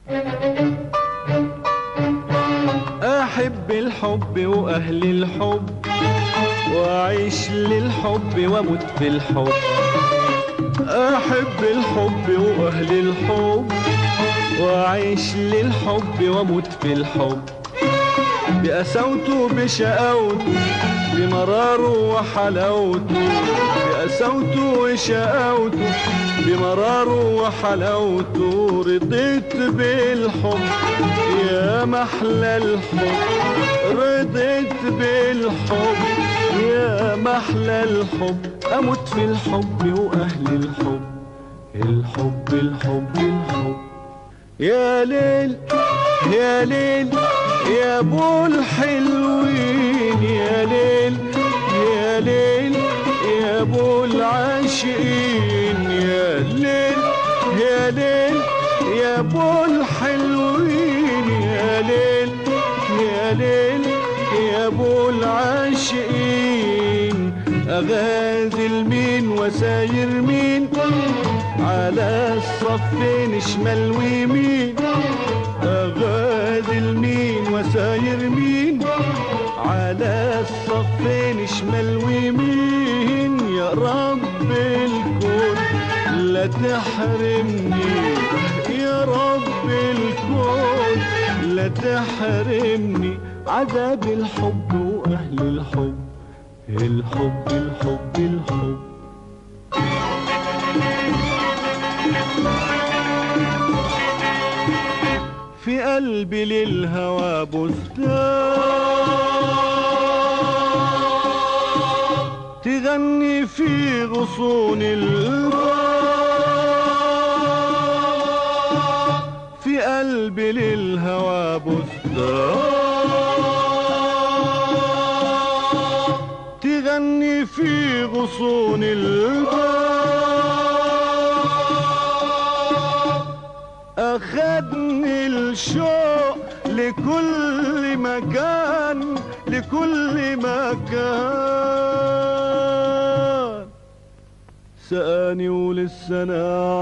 أحب الحب وأهل الحب، وأعيش للحب وأموت في الحب. أحب الحب وأهل الحب، وأعيش للحب وأموت في الحب. بقساوته بشقاوته، بمراره وحلاوته، بقساوته وشقاوته، بمراره وحلاوته. رضيت بالحب يا محلى الحب، رضيت بالحب يا محلى الحب. أموت في الحب وأهل الحب، الحب الحب الحب. يا ليل يا ليل يا ابو الحلوين، يا ليل يا ليل يا ابو العاشقين. يا ليل يا ليل يا ابو الحلوين، يا ليل يا ليل يا ابو العاشقين. اغازل مين وساير مين على الصفين شمال ويمين. أغازل مين وساير مين على الصفين شمال ويمين. يا رب الكون لا تحرمني، يا رب الكون لا تحرمني. عذاب الحب وأهل الحب، الحب الحب الحب. في قلبي للهوى بستان، تغني في غصون الباب. في قلبي للهوى بستان، تغني في غصون الباب. أخدني الشوق لكل مكان، لكل مكان. سقاني ولسه أنا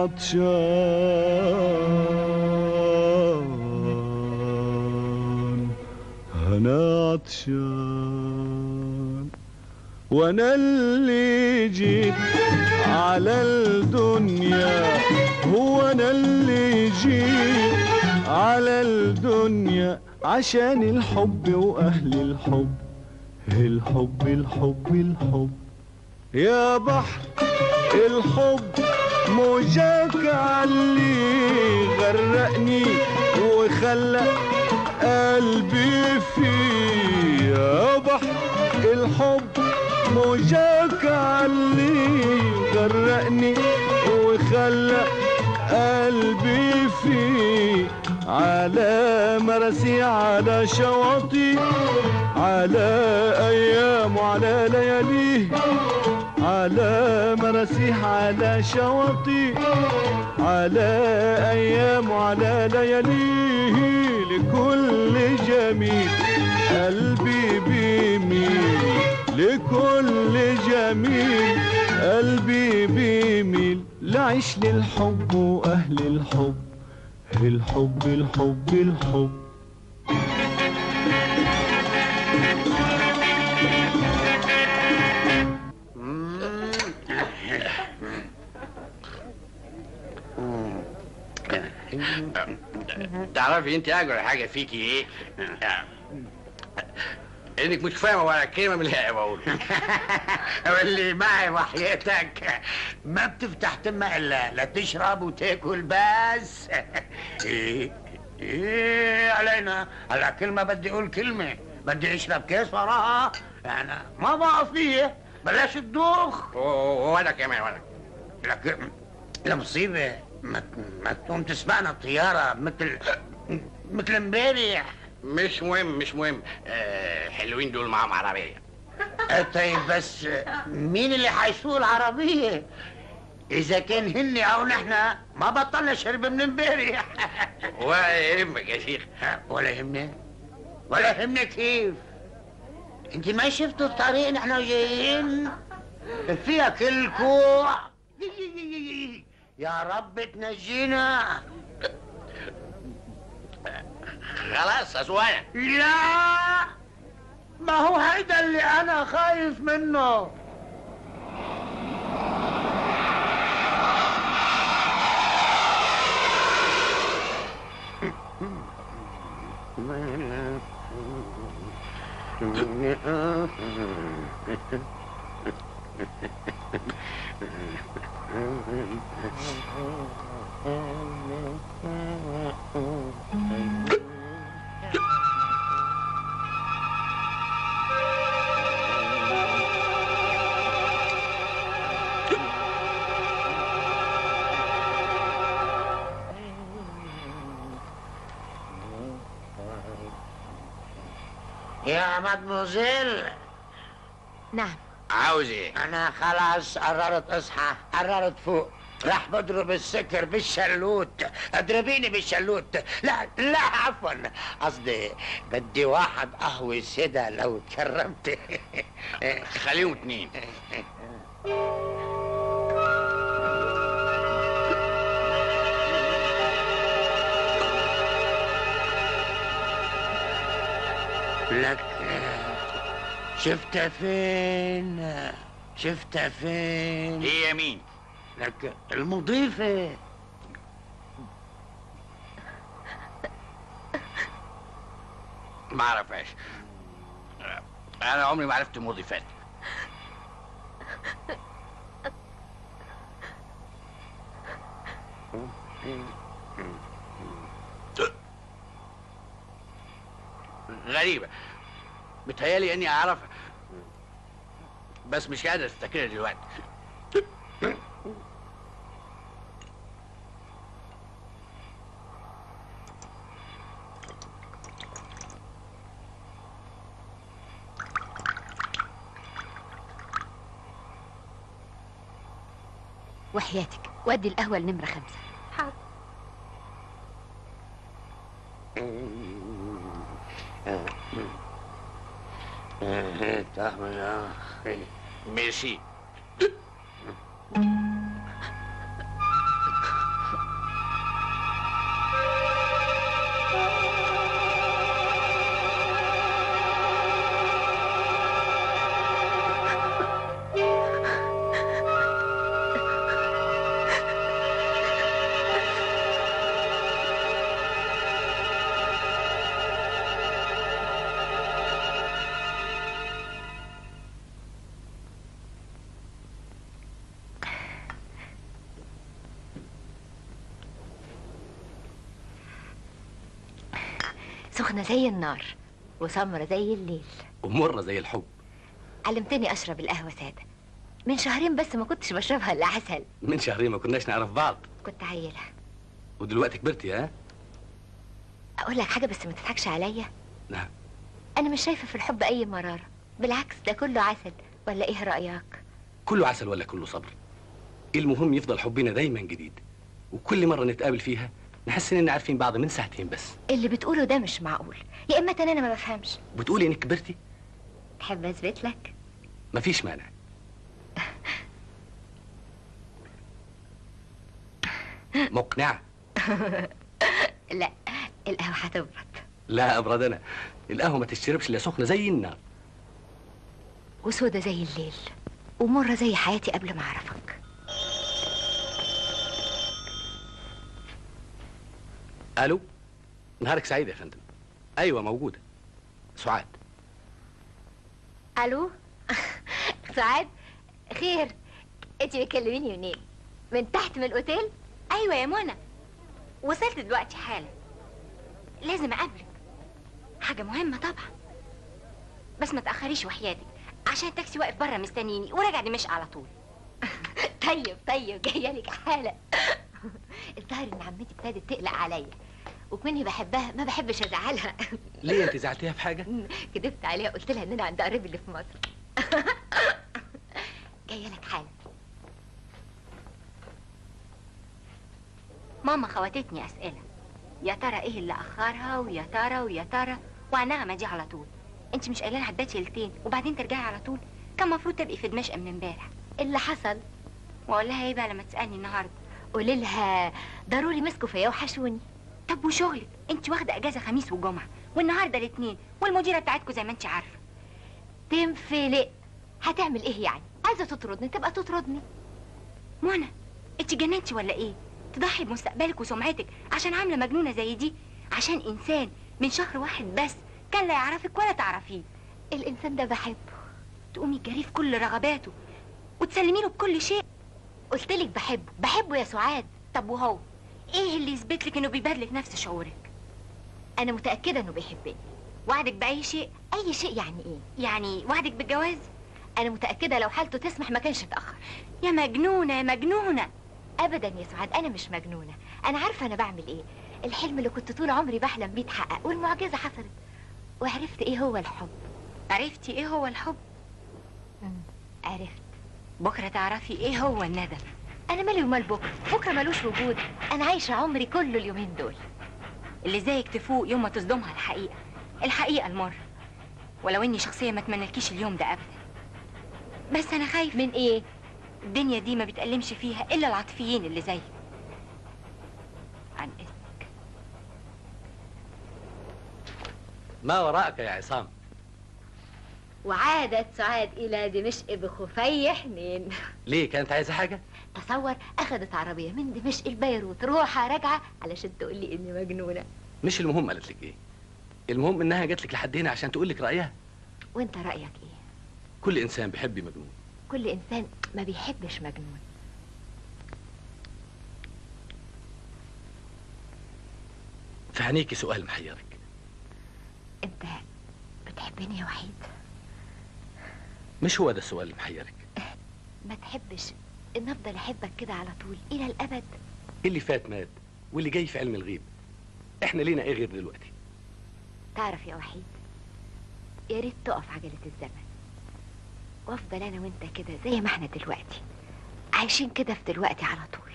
عطشان، أنا عطشان. وأنا اللي جيت على الدنيا، هو أنا اللي جيت على الدنيا عشان الحب وأهل الحب، الحب الحب الحب. يا بحر الحب موجاك علي غرقني وخلى قلبي فيه. يا بحر الحب موجاك علي غرقني وخلى قلبي فيه. على مراسي على شواطئ، على أيام وعلى لياليه. على مراسي على شواطئ، على أيام وعلى لياليه. لكل جميل قلبي بيميل، لكل جميل قلبي بيميل. لعيش للحب وأهل الحب، الحب الحب الحب. تعرفي انت اجر حاجه فيكي ايه؟ انك مش فاهمه ولا كلمه من اللي بقوله. واللي معي وحياتك ما بتفتح تمك الا لا تشرب وتاكل بس. ايه علينا هلا كلمه بدي اقول كلمه، بدي اشرب كاس وراها. انا ما بقى فيه، بلاش تدوخ. وانا كمان وانا لك المصيبه ما تقوم تسبقنا الطياره مثل امبارح. مش مهم مش مهم. حلوين دول معاهم عربيه. طيب بس مين اللي حيسوق العربيه؟ اذا كان هن او نحن ما بطلنا شرب من امبارح. ولا يهمك يا شيخ. ولا يهمنا ولا يهمنا. كيف انت ما شفتوا الطريق نحن جايين فيها كل كوع؟ يا رب تنجينا. خلاص أسوانا. لا، ما هو هيدا اللي انا خايف منه. يا مدموزيل. نعم. عاوز ايه؟ انا خلاص قررت اصحى، قررت فوق، راح بضرب السكر بالشلوت. اضربيني بالشلوت. لا لا عفوا، قصدي بدي واحد قهوة سدا لو تكرمت. خليهم 2. لك شفتها فين؟ شفتها فين؟ هي مين؟ لك المضيفة. ما اعرفهاش. انا عمري ما عرفت مضيفات. غريبة، بتهيالي اني اعرفها بس مش قادر افتكرها دلوقتي. وحياتك ودي القهوة لنمرة 5. حاضر. ميرسي. سخنة زي النار وسمرة زي الليل ومرة زي الحب. علمتني أشرب القهوة سادة. من شهرين بس ما كنتش بشربها إلا عسل. من شهرين ما كناش نعرف بعض. كنت عيلة. ودلوقتي كبرتي ها؟ أقول لك حاجة بس ما تضحكش عليا. نعم. أنا مش شايفة في الحب أي مرارة، بالعكس ده كله عسل. ولا إيه رأيك؟ كله عسل ولا كله صبر؟ المهم يفضل حبنا دايما جديد، وكل مرة نتقابل فيها نحس إننا عارفين بعض من ساعتين بس. اللي بتقوله ده مش معقول، يا إما أنا ما بفهمش. بتقولي إنك كبرتي؟ تحب أثبت لك؟ مفيش مانع. مقنعة؟ لا، القهوة هتبرد. لا أبرد أنا. القهوة ما تشربش إلا سخنة زي النار وسودة زي الليل ومرة زي حياتي قبل ما أعرفك. ألو، نهارك سعيد يا فندم. أيوة موجودة. سعاد. ألو. سعاد، خير. أنت بتكلميني منين؟ من تحت من الأوتيل؟ ايوه يا منى، وصلت دلوقتي حالا. لازم اقابلك، حاجه مهمه طبعا. بس ما تاخريش وحياتك، عشان التاكسي واقف بره مستنيني وراجع دمشق على طول. طيب جايه لك حالا. الظاهر ان عمتي ابتدت تقلق عليا، وكمني بحبها ما بحبش ازعلها. ليه انت زعلتيها في حاجه؟ كدبت عليها، قلت لها ان انا عند قريبي اللي في مصر. جايه لك حالا. ماما خواتتني اسئله، يا ترى ايه اللي اخرها، ويا ترى وعنها ما دي على طول. انت مش قايله لها هتباتي ليلتين وبعدين ترجعي على طول؟ كان المفروض تبقي في دمشق من امبارح. اللي حصل؟ واقول لها ايه بقى لما تسالني النهارده؟ قولي لها ضروري مسكوا فيا وحشوني. طب وشغلك؟ انت واخده اجازه خميس وجمعه، والنهارده الاثنين، والمديره بتاعتكم زي ما انت عارفه. تنفلق. هتعمل ايه يعني؟ عايزه تطردني تبقى تطردني. منى، انت جننتي ولا ايه؟ تضحي بمستقبلك وسمعتك عشان عامله مجنونه زي دي؟ عشان انسان من شهر واحد بس كان لا يعرفك ولا تعرفيه. الانسان ده بحبه. تقومي تجريه في كل رغباته وتسلمي له بكل شيء. قلتلك بحبه يا سعاد. طب وهو ايه اللي يثبت لك انه بيبادلك نفس شعورك؟ انا متاكده انه بيحبني. وعدك باي شيء؟ اي شيء يعني ايه؟ يعني وعدك بالجواز؟ انا متاكده لو حالته تسمح ما كانش اتاخر. يا مجنونه يا مجنونه. ابدا يا سعاد، انا مش مجنونه. انا عارفه انا بعمل ايه. الحلم اللي كنت طول عمري بحلم بيه اتحقق، والمعجزه حصلت. وعرفت ايه هو الحب. عرفتي ايه هو الحب؟ عرفت. بكره تعرفي ايه هو الندم. انا مالي ومال بكره ملوش وجود. انا عايشه عمري كله اليومين دول. اللي زيك تفوق يوم ما تصدمها الحقيقه المره. ولو اني شخصيه ما اتمنلكيش اليوم ده ابدا، بس انا خايف. من ايه؟ الدنيا دي ما بتألمش فيها الا العاطفيين اللي زيك. عن اذنك. ما وراءك يا عصام؟ وعادت سعاد الى دمشق بخفي حنين. ليه، كانت عايزه حاجه؟ تصور اخذت عربيه من دمشق لبيروت روحه راجعه علشان تقول لي اني مجنونه. مش المهم قالت لك ايه، المهم انها جات لك لحد هنا عشان تقول لك رايها. وانت رايك ايه؟ كل انسان بيحب مجنون. كل انسان ما بيحبش مجنون. في عينيكي سؤال محيرك. انت بتحبني يا وحيد؟ مش هو ده السؤال اللي محيرك؟ ما تحبش ان افضل احبك كده على طول الى الابد؟ اللي فات مات واللي جاي في علم الغيب. احنا لينا ايه غير دلوقتي؟ تعرف يا وحيد، يا ريت تقف عجلة الزمن وافضل انا وانت كده زي ما احنا دلوقتي عايشين كده في دلوقتي على طول.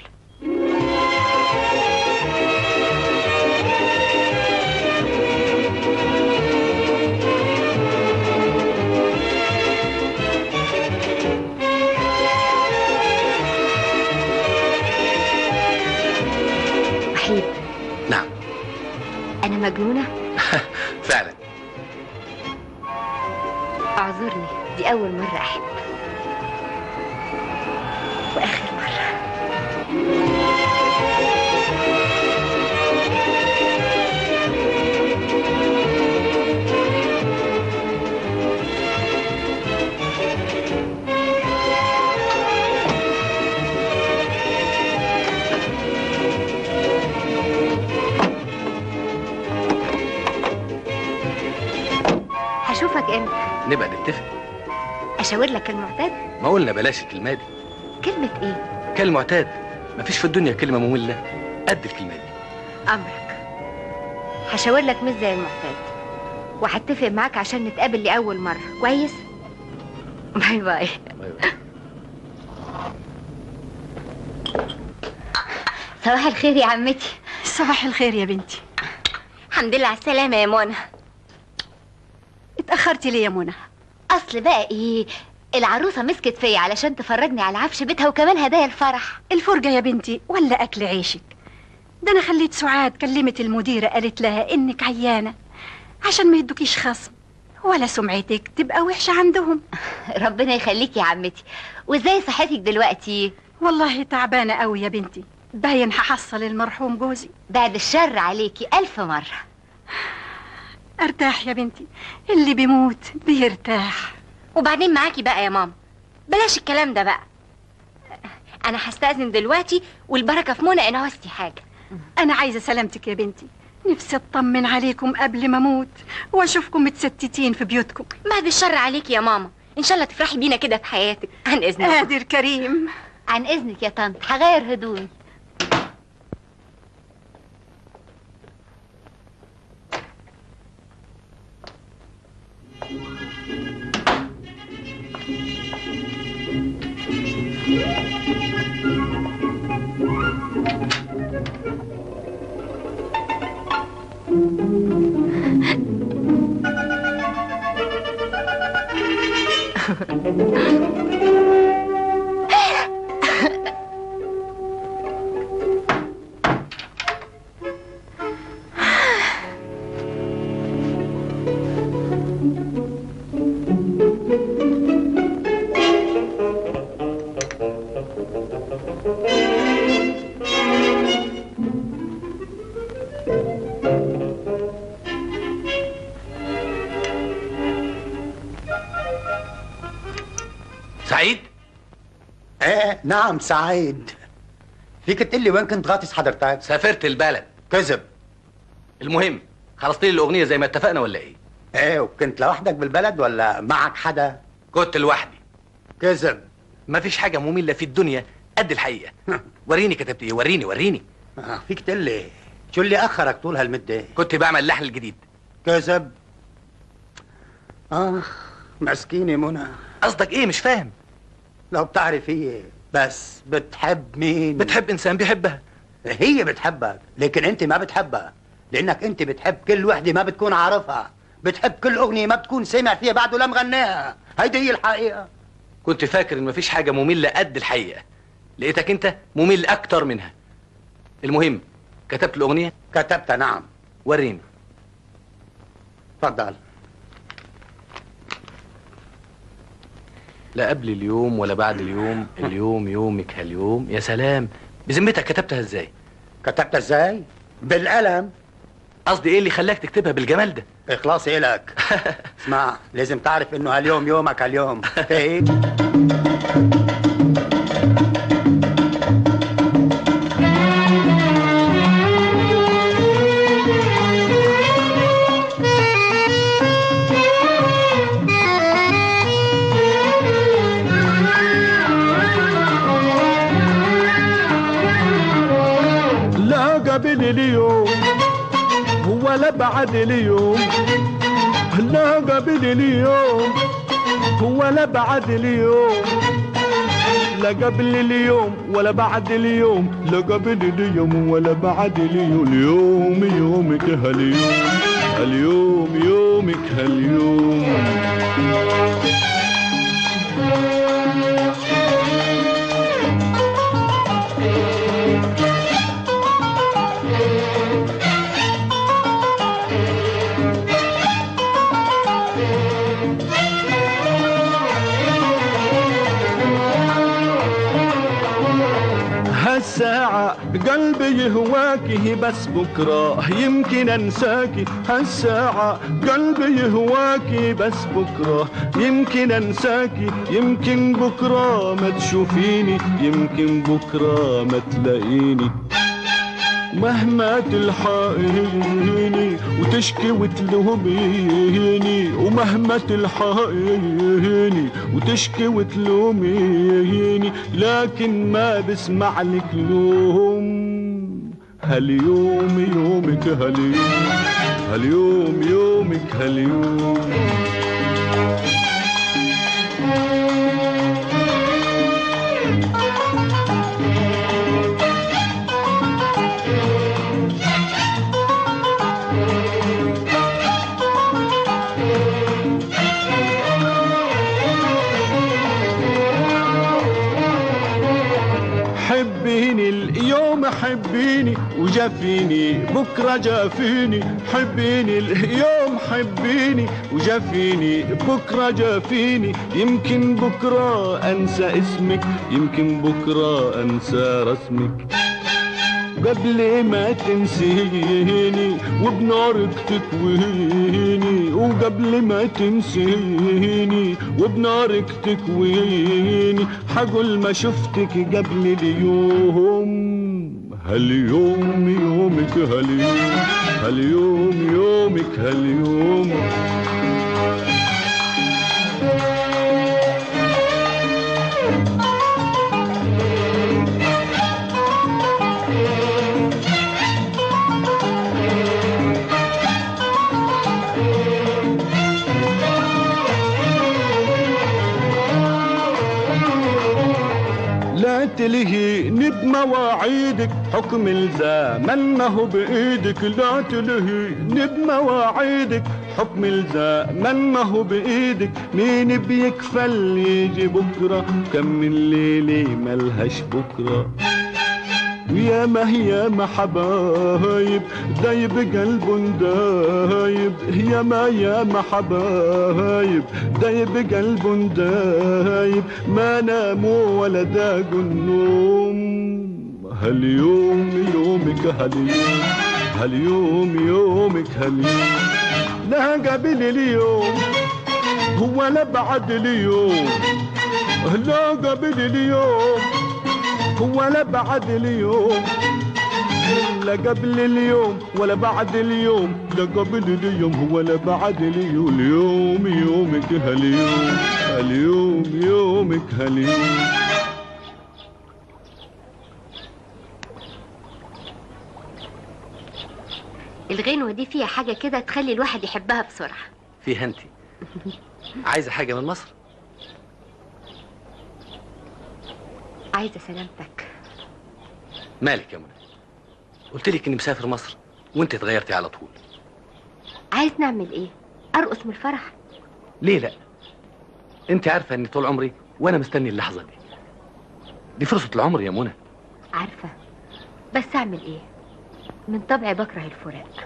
وحيد. نعم. انا مجنونة؟ فعلا. اعذرني، دي اول مرة احب واخر مرة. هشوفك امتى؟ نبقى نتفق. اشاور لك المعتاد؟ ما قلنا بلاش الكلمه دي. كلمة ايه؟ كالمعتاد. مفيش في الدنيا كلمه ممله قد الكلمه دي. امرك. هشاور لك مش زي المعتاد، وهتفق معاك عشان نتقابل لأول مرة. كويس؟ باي باي. باي باي. صباح الخير يا عمتي. صباح الخير يا بنتي. الحمد لله على السلامه يا منى. اتأخرتي ليه يا منى؟ اصل بقى ايه، العروسة مسكت فيا علشان تفرجني على عفش بيتها وكمان هدايا الفرح. الفرجة يا بنتي ولا أكل عيشك؟ ده أنا خليت سعاد كلمت المديرة قالت لها إنك عيانة عشان ما يدوكيش خصم ولا سمعتك تبقى وحشة عندهم. ربنا يخليكي يا عمتي. وازاي صحتك دلوقتي؟ والله تعبانة قوي يا بنتي، باين هحصل المرحوم جوزي. بعد الشر عليكي 1000 مرة. ارتاح يا بنتي، اللي بيموت بيرتاح. وبعدين معاكي بقى يا ماما، بلاش الكلام ده بقى. انا هستأذن دلوقتي، والبركه في منى ان عوزتي حاجه. أنا عايزة سلامتك يا بنتي، نفسي أطمن عليكم قبل ما أموت وأشوفكم متستتين في بيوتكم. بعد الشر عليكي يا ماما، ان شاء الله تفرحي بينا كده في حياتك. عن اذنك. قادر كريم. عن اذنك يا طنط، هغير هدومي. سعيد؟ ايه نعم سعيد. فيك تقول لي وين كنت غاطس حضرتك؟ سافرت البلد. كذب. المهم خلصت لي الاغنيه زي ما اتفقنا ولا ايه؟ ايه وكنت لوحدك بالبلد ولا معك حدا؟ كنت لوحدي. كذب. مفيش حاجه ممله في الدنيا قد الحقيقه. وريني كتبت ايه، وريني. فيك تقول لي شو اللي اخرك طول هالمده؟ كنت بعمل اللحن الجديد. كذب. مسكينه منى. قصدك ايه؟ مش فاهم. لو بتعرف هي بس بتحب مين؟ بتحب انسان بيحبها. هي بتحبك لكن انت ما بتحبها، لانك انت بتحب كل وحده ما بتكون عارفها، بتحب كل اغنيه ما بتكون سامع فيها بعد ولا مغناها. هيدي هي الحقيقه. كنت فاكر ان مفيش حاجه ممله قد الحقيقه، لقيتك انت ممل اكتر منها. المهم كتبت الاغنيه؟ كتبتها نعم. وريني. تفضل. لا قبل اليوم ولا بعد اليوم، اليوم يومك هاليوم. يا سلام، بذمتك كتبتها ازاي؟ كتبتها ازاي؟ بالقلم. قصدي ايه اللي خلاك تكتبها بالجمال ده؟ اخلاصي الك. اسمع، لازم تعرف انه هاليوم يومك هاليوم، فاهم؟ قبل اليوم ولا بعد اليوم، لا قبل اليوم ولا بعد اليوم، لا قبل اليوم ولا بعد اليوم، لا قبل اليوم ولا بعد اليوم. اليوم يومك هاليوم، اليوم يومك هاليوم. هالساعة قلبي يهواكي بس بكرة يمكن انساكي. هالساعة قلبي يهواكي بس بكرة يمكن انساكي. يمكن بكرة ما تشوفيني، يمكن بكرة ما تلاقيني. مهما تلحقيني وتشكي وتلوميني، ومهما تلحقيني وتشكي وتلوميني، لكن ما بسمع لك لوم. هاليوم يومك هاليوم، هاليوم يومك هاليوم. حبيني اليوم حبيني وجافيني بكرة جافيني. حبيني اليوم حبيني وجافيني بكرة جافيني. يمكن بكرة انسى اسمك، يمكن بكرة انسى رسمك. قبل ما تنسيني وبنارك تكويني، وقبل ما تنسيني وبنارك تكويني، حقول ما شفتك قبل اليوم. هاليوم يومك هاليوم، هاليوم يومك هاليوم. لا تلهيني بمواعيدك، حكم الزمن ما هو بإيدك. لا تلهيني بمواعيدك، حكم الزمن ما هو بإيدك. مين بيكفل يجي بكرة، كم من ليلة ملهاش بكرة. ويا ما حبايب دايب قلب دايب. يا ما حبايب دايب قلب دايب، ما ناموا ولا داقوا النوم. هاليوم يومك هاليوم، هاليوم يومك هاليوم، لا قبل اليوم ولا بعد اليوم، لا قبل اليوم ولا بعد اليوم، لا قبل اليوم ولا بعد اليوم، لا قبل اليوم ولا بعد اليوم. اليوم يومك هاليوم، اليوم يومك هاليوم. الغنوة دي فيها حاجة كده تخلي الواحد يحبها بسرعة. فيها انت عايزة حاجة من مصر؟ عايزة سلامتك. مالك يا منى؟ قلت لك اني مسافر مصر وانت اتغيرتي على طول. عايز نعمل ايه؟ ارقص من الفرح؟ ليه لا؟ انت عارفة اني طول عمري وانا مستني اللحظة دي. دي فرصة العمر يا منى. عارفة، بس اعمل ايه؟ من طبعي بكره الفراق.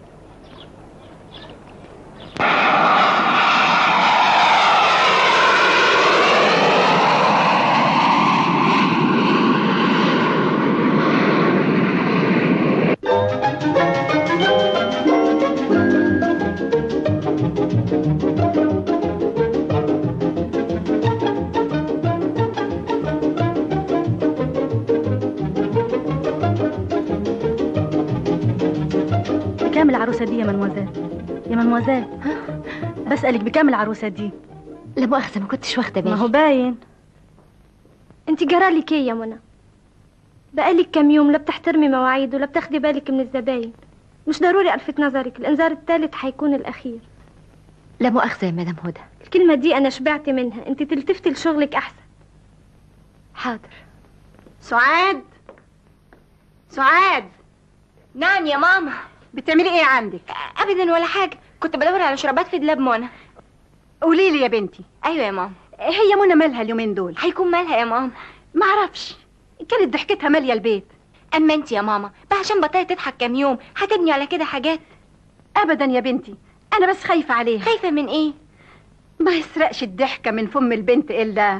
بكام العروسة دي يا منوزال؟ يا منوزال، بسألك بكام العروسة دي؟ لا مؤاخذة، ما كنتش واخدة بالي. ما هو باين. انت جرالك ايه يا منى؟ بقالك كام يوم لا بتحترمي مواعيد ولا بتاخدي بالك من الزباين. مش ضروري الفت نظرك، الانذار الثالث هيكون الاخير. لا مؤاخذة يا مدام هدى. الكلمة دي انا شبعت منها، انت تلتفتي لشغلك احسن. حاضر. سعاد، سعاد. نعم يا ماما. بتعملي ايه عندك؟ ابدا ولا حاجه، كنت بدور على شرابات في دولاب منى. قولي لي يا بنتي. ايوه يا ماما. هي منى مالها اليومين دول؟ هيكون مالها يا ماما؟ ما اعرفش، كانت ضحكتها ماليه البيت. اما انت يا ماما بقى عشان بطلت تضحك كام يوم هتبني على كده حاجات؟ ابدا يا بنتي، انا بس خايفه عليها. خايفه من ايه؟ ما يسرقش الضحكه من فم البنت الا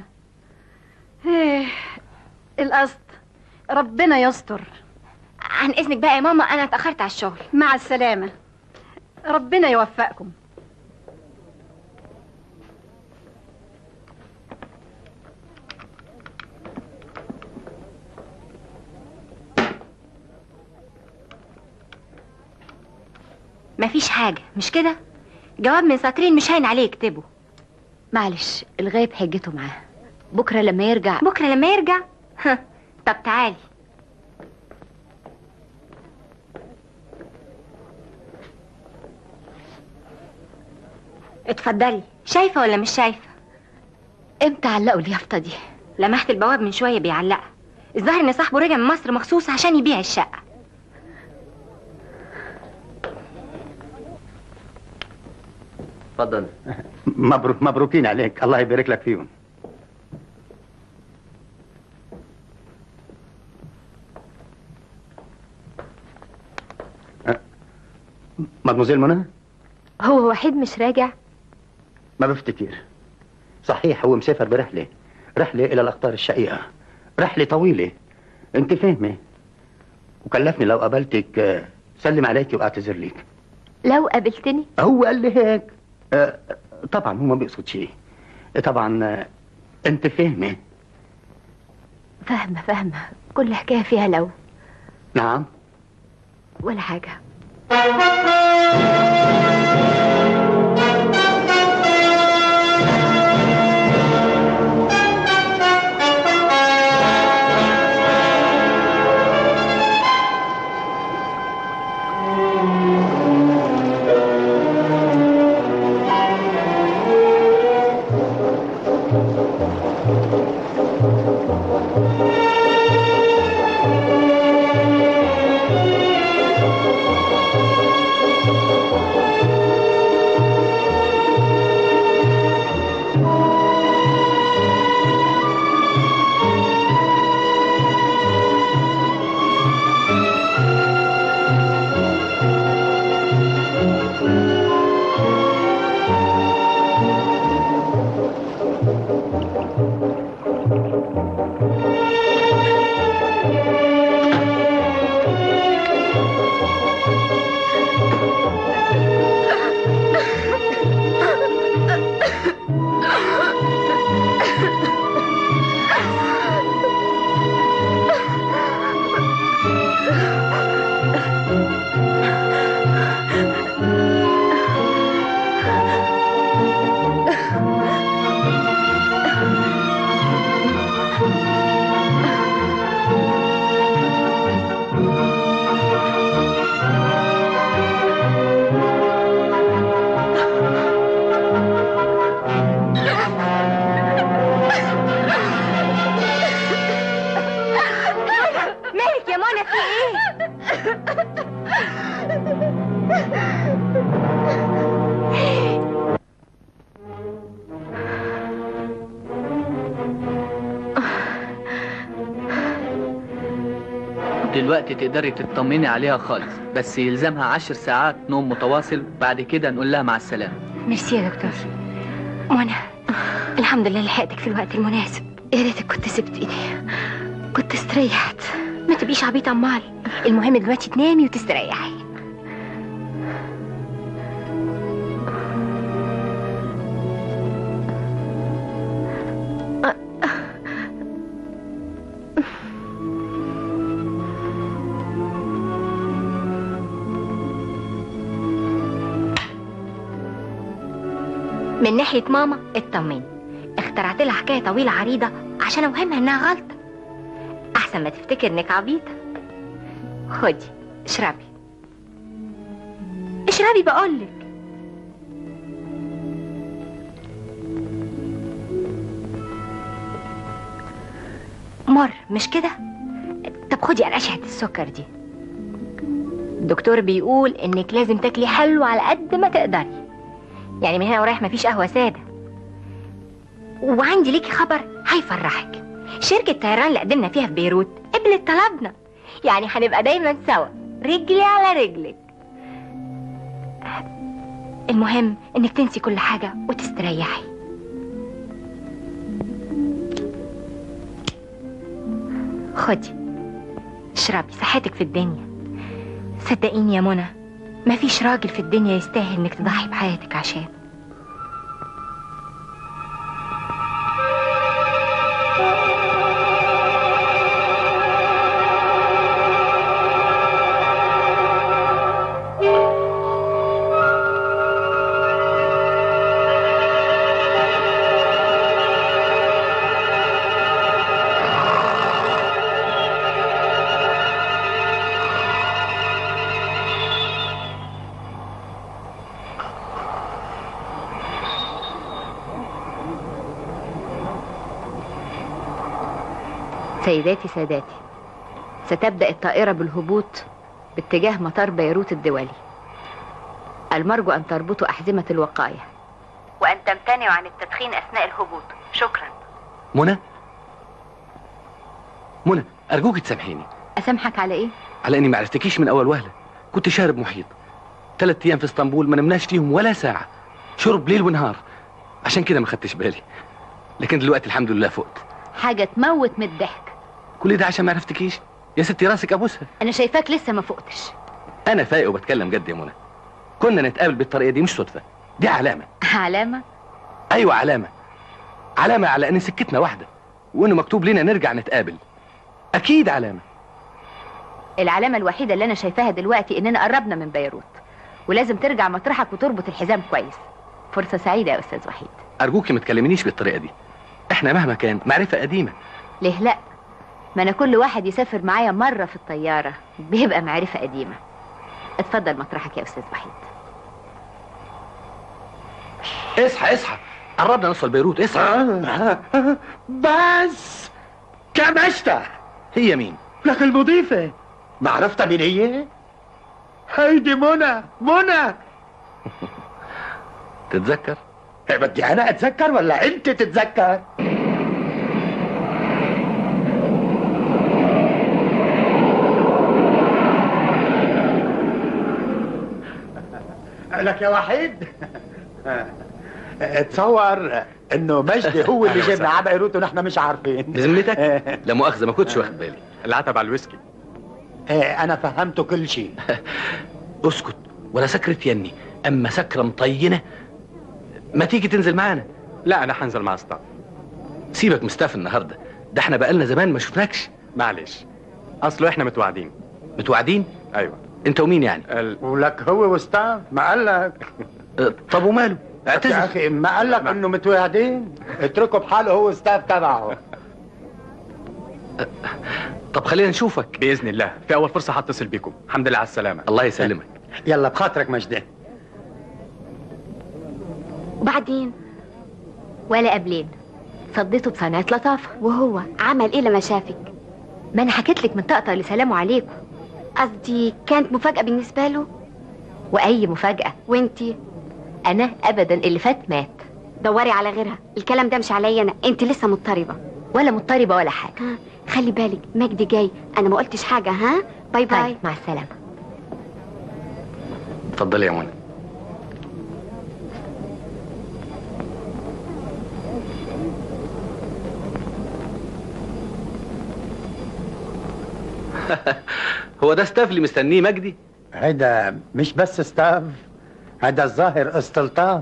القصد. ربنا يستر. عن اذنك بقى يا ماما، انا اتاخرت على الشغل. مع السلامه، ربنا يوفقكم. مفيش حاجه مش كده؟ جواب من سطرين مش هين عليه اكتبه. معلش، الغايب حجته معاه. بكرة لما يرجع. بكره لما يرجع؟ طب تعالي. اتفضلي. شايفه ولا مش شايفه؟ امتى علقوا اليافطة دي؟ لمحت البواب من شويه بيعلقها. الظاهر ان صاحبه رجع من مصر مخصوص عشان يبيع الشقه. اتفضل. مبروكين عليك، الله يبارك لك فيهم. مدموزيل منى؟ هو وحيد مش راجع؟ ما بفتكر. صحيح هو مسافر برحلة إلى الأقطار الشقيقة، رحلة طويلة، أنت فاهمة، وكلفني لو قابلتك سلم عليك وأعتذر لك. لو قابلتني؟ هو قال لي هيك. طبعا هو ما بيقصد شيء، طبعا أنت فاهمة. فاهمة، كل حكاية فيها لو. نعم. ولا حاجة. دلوقتي تقدري تطمني عليها خالص، بس يلزمها 10 ساعات نوم متواصل، بعد كده نقول لها مع السلامة. ميرسي يا دكتور. منى، الحمد لله لحقتك في الوقت المناسب. يا ريتك كنت سبت ايدي، كنت استريحت. ما تبقيش عبيطة امال. المهم دلوقتي تنامي وتستريحي. من ناحية ماما اطمني، اخترعت لها حكاية طويلة عريضة عشان اوهمها انها غلطة، احسن ما تفتكر انك عبيطة. خدي اشربي، اشربي بقولك. مر مش كده؟ طب خدي قرشة السكر دي. الدكتور بيقول انك لازم تاكلي حلو على قد ما تقدري، يعني من هنا ورايح مفيش قهوة سادة. وعندي ليكي خبر هيفرحك، شركة طيران اللي قدمنا فيها في بيروت قبلت طلبنا، يعني هنبقى دايما سوا، رجلي على رجلك. المهم انك تنسي كل حاجة وتستريحي. خدي اشربي، صحتك في الدنيا. صدقيني يا منى، مفيش راجل في الدنيا يستاهل انك تضحي بحياتك عشانه. سيداتي ساداتي، ستبدأ الطائرة بالهبوط باتجاه مطار بيروت الدولي. المرجو أن تربطوا أحزمة الوقاية وأن تمتنعوا عن التدخين أثناء الهبوط. شكرا. منى، منى أرجوك تسامحيني. أسامحك على إيه؟ على إني ما عرفتكيش من أول وهلة. كنت شارب محيط 3 أيام في اسطنبول، ما نمناش فيهم ولا ساعة، شرب ليل ونهار، عشان كده ما خدتش بالي. لكن دلوقتي الحمد لله فقت. حاجة تموت من الضحك. كل ده عشان ما عرفتكيش؟ يا ستي راسك ابوسها. انا شايفاك لسه ما فقتش. انا فايق وبتكلم جد يا منى. كنا نتقابل بالطريقه دي مش صدفه، دي علامه. علامه؟ ايوه علامه، علامه على ان سكتنا واحده وانه مكتوب لنا نرجع نتقابل. اكيد علامه. العلامه الوحيده اللي انا شايفاها دلوقتي اننا قربنا من بيروت، ولازم ترجع مطرحك وتربط الحزام كويس. فرصه سعيده يا استاذ وحيد. ارجوكي ما تكلمنيش بالطريقه دي، احنا مهما كان معرفه قديمه. ليه لا؟ ما انا كل واحد يسافر معايا مره في الطياره بيبقى معرفه قديمه. اتفضل مطرحك يا استاذ وحيد. اصحى اصحى، قربنا نوصل بيروت. اصحى. بس كمشتة. هي مين؟ لك المضيفة. ما عرفت مين هي؟ هيدي منى. منى. تتذكر؟ بدي انا اتذكر ولا انت تتذكر؟ لك يا وحيد. تصور انه مجدي هو اللي جابنا على بيروت ونحن مش عارفين. بذمتك؟ لا مؤاخذه ما كنتش واخد بالي. العتب على الويسكي. انا فهمته كل شيء. اسكت ولا سكرت يني، اما سكره مطينه. ما تيجي تنزل معانا؟ لا انا هنزل مع ستاف. سيبك مستاف النهارده، ده احنا بقالنا زمان ما شفناكش. معلش، اصله احنا متوعدين. متوعدين؟ ايوه. انت ومين يعني؟ ولك هو وستاف ما قال لك؟ طب وماله؟ اعتذر يا اخي، ما قال لك انه متوعدين؟ اتركه بحاله هو وستاف تبعه. طب خلينا نشوفك باذن الله، في اول فرصه هتصل بيكم. الحمد لله على السلامه. الله يسلمك. يلا بخاطرك مجدي. وبعدين ولا قبلين صديته بصنعة لطافة. وهو عمل ايه لما شافك؟ ما انا حكيت لك من طقطق لسلامه عليكم. قصدي كانت مفاجأة بالنسبة له؟ واي مفاجأة. وانتي؟ انا ابدا، اللي فات مات. دوري على غيرها، الكلام ده مش عليا انا، انت لسه مضطربة. ولا مضطربة ولا حاجة. خلي بالك مجدي جاي، انا ما قلتش حاجة. ها، باي باي. طيب مع السلامة. اتفضلي يا منى. هو ده ستاف اللي مستنيه مجدي؟ هيدا مش بس ستاف، هيدا الظاهر استلطاف.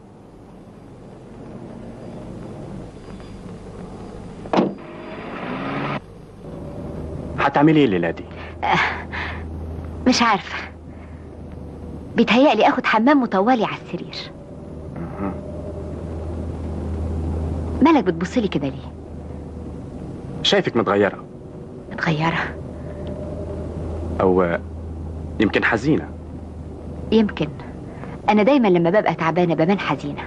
هتعملي ايه الليله دي؟ مش عارفة، بيتهيألي اخد حمام مطولي على السرير. مالك بتبصلي كده ليه؟ شايفك متغيره. متغيرة؟ او يمكن حزينه. يمكن. انا دايما لما ببقى تعبانة ببان حزينة.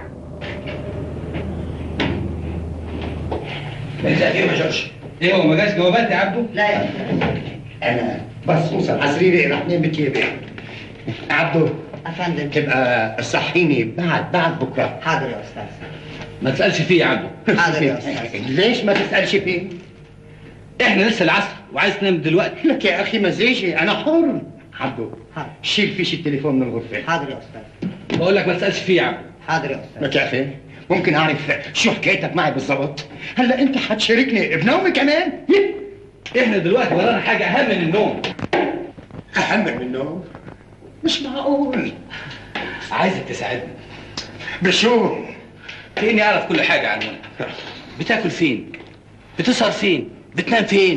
انت ايه ما جاش؟ ايه هو ما جاش جوابات يا عبده؟ لا يا انا بس اوصل على سريري رح نام بكيبي. عبدو افندم تبقى صحيني بعد بكره. حاضر يا استاذ. ما تسألش فيه يا عبده. حاضر يا استاذ. ليش ما تسالش فيه؟ احنا لسه العصر وعايز تنام دلوقتي. لك يا اخي مزاجي انا حر. عبدو شيل فيش التليفون من الغرفه. حاضر يا استاذ. بقول لك ما تسألش فيه يا عبده. حاضر يا استاذ. لك يا اخي ممكن اعرف شو حكايتك معي بالضبط؟ هلا انت حتشاركني بنومي كمان؟ احنا دلوقتي ورانا حاجة أهم من النوم. أهم من النوم؟ مش معقول. عايزك تساعدني. بشو؟ في إني أعرف كل حاجة عنك. بتاكل فين؟ بتسهر فين؟ بتنام فين؟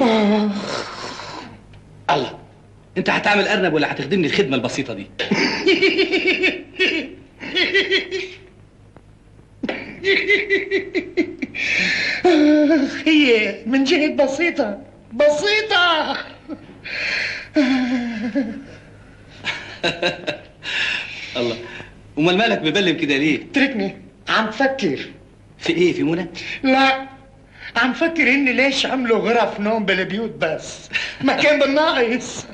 الله، أنت هتعمل أرنب ولا هتخدمني الخدمة البسيطة دي؟ هي من جهة بسيطة. الله، امال مالك مبلم كده ليه؟ اتركني عم فكر. في ايه؟ في منى؟ لا عم فكر اني ليش عملوا غرف نوم بالبيوت بس، ما كان بالناقص.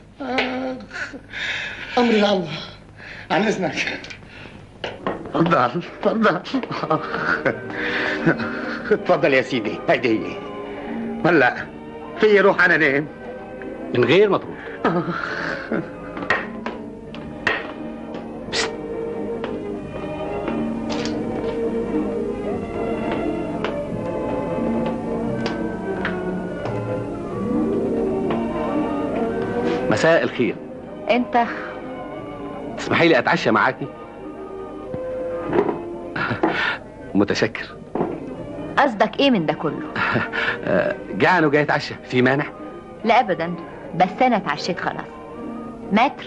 امري لله. عن اذنك. تفضل. تفضل يا سيدي، هيدي هي. هلا في روح انا نام من غير ما تروح. مساء الخير. انت تسمحي لي اتعشى معاكي؟ متشكر. قصدك ايه من ده كله؟ جعان وجاي اتعشى، في مانع؟ لا ابدا، بس انا اتعشيت خلاص. متر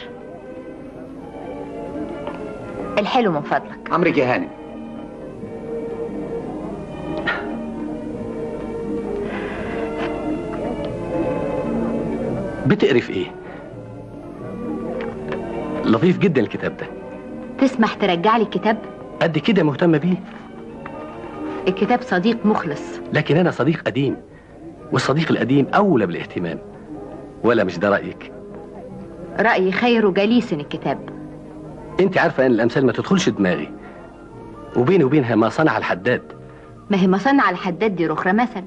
الحلو من فضلك. عمرك يا هاني. بتقري في ايه؟ لطيف جدا الكتاب ده. تسمح ترجع لي الكتاب؟ قد كده مهتمة بيه؟ الكتاب صديق مخلص. لكن انا صديق قديم، والصديق القديم اولى بالاهتمام. ولا مش ده رايك؟ رايي خير جليس الكتاب. انت عارفه ان الامثال ما تدخلش دماغي، وبيني وبينها ما صنع الحداد. ما هي ما صنع الحداد دي رخرة مثل.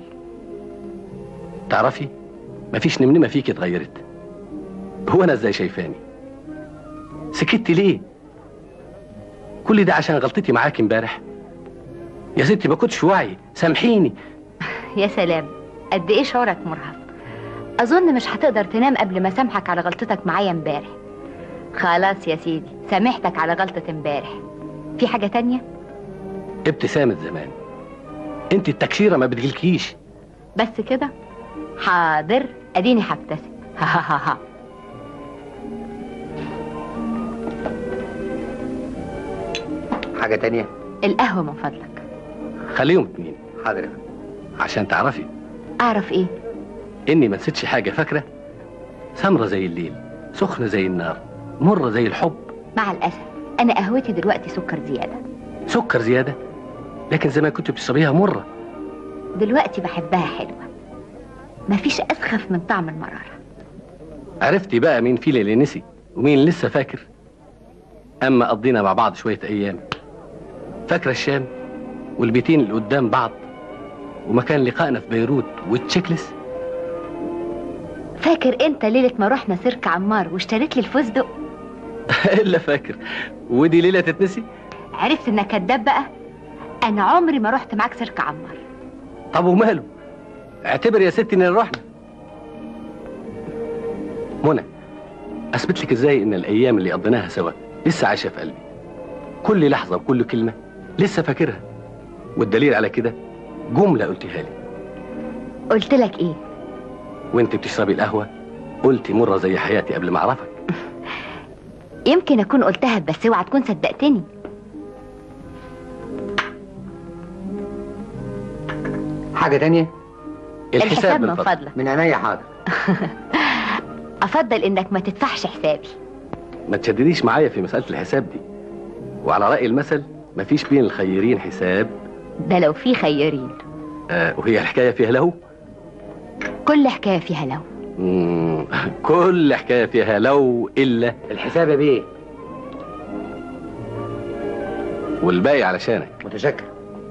تعرفي مفيش نمنمه فيك اتغيرت. هو انا ازاي شايفاني؟ سكتي ليه؟ كل ده عشان غلطتي معاك امبارح. يا ستي ما كنتش في وعي، سامحيني. يا سلام، قد ايه شعورك مرهف. اظن مش هتقدر تنام قبل ما سامحك على غلطتك معايا امبارح. خلاص يا سيدي، سامحتك على غلطة امبارح. في حاجة تانية؟ ابتسامة زمان. انت التكشيرة ما بتجيلكيش. بس كده؟ حاضر، اديني هبتسم. ها. حاجة تانية؟ القهوة من فضلك. خليهم 2. حاضر. عشان تعرفي. اعرف ايه؟ اني ما نسيتش حاجة، فاكرة؟ سمرة زي الليل، سخنة زي النار، مرة زي الحب. مع الأسف أنا قهوتي دلوقتي سكر زيادة. سكر زيادة؟ لكن زمان كنت بتشربيها مرة. دلوقتي بحبها حلوة، مفيش أسخف من طعم المرارة. عرفتي بقى مين فينا اللي نسي ومين لسه فاكر؟ أما قضينا مع بعض شوية أيام. فاكرة الشام والبيتين اللي قدام بعض ومكان لقائنا في بيروت والتشيكلس. فاكر انت ليلة ما رحنا سيرك عمار واشتريت لي الفستق؟ الا فاكر. ودي ليلة تتنسي؟ عرفت انك كداب بقى. انا عمري ما رحت معاك سيرك عمار. طب وماله؟ اعتبر يا ستي ان رحنا. منى، اثبت لك ازاي ان الايام اللي قضيناها سوا لسه عايشه في قلبي. كل لحظه وكل كلمه لسه فاكرها. والدليل على كده جمله قلتها لي. قلت لك ايه؟ وانت بتشربي القهوه قلتي مره زي حياتي قبل ما اعرفك. يمكن اكون قلتها بس اوعى تكون صدقتني. حاجه تانية؟ الحساب من فضلك. من عينيا حاضر. افضل انك ما تدفعش حسابي. ما تشدديش معايا في مساله الحساب دي. وعلى راي المثل مفيش بين الخيرين حساب. ده لو في خيرين. وهي الحكايه فيها لهو؟ كل حكايه فيها لهو. كل حكايه فيها لو الا الحساب يا بيه. والباقي علشانك. متشكر.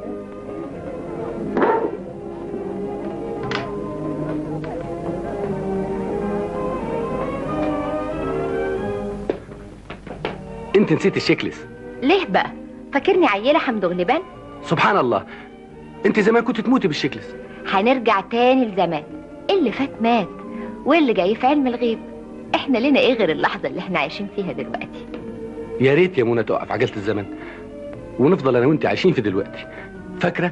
انت نسيت الشيكلس. ليه بقى؟ فاكرني عيله حمد غلبان؟ سبحان الله، انت زمان كنت تموتي بالشيكلس. هنرجع تاني لزمان. اللي فات مات واللي جاي في علم الغيب. احنا لنا ايه غير اللحظه اللي احنا عايشين فيها دلوقتي؟ يا ريت يا منى تقف عجله الزمن ونفضل انا وانت عايشين في دلوقتي. فاكره؟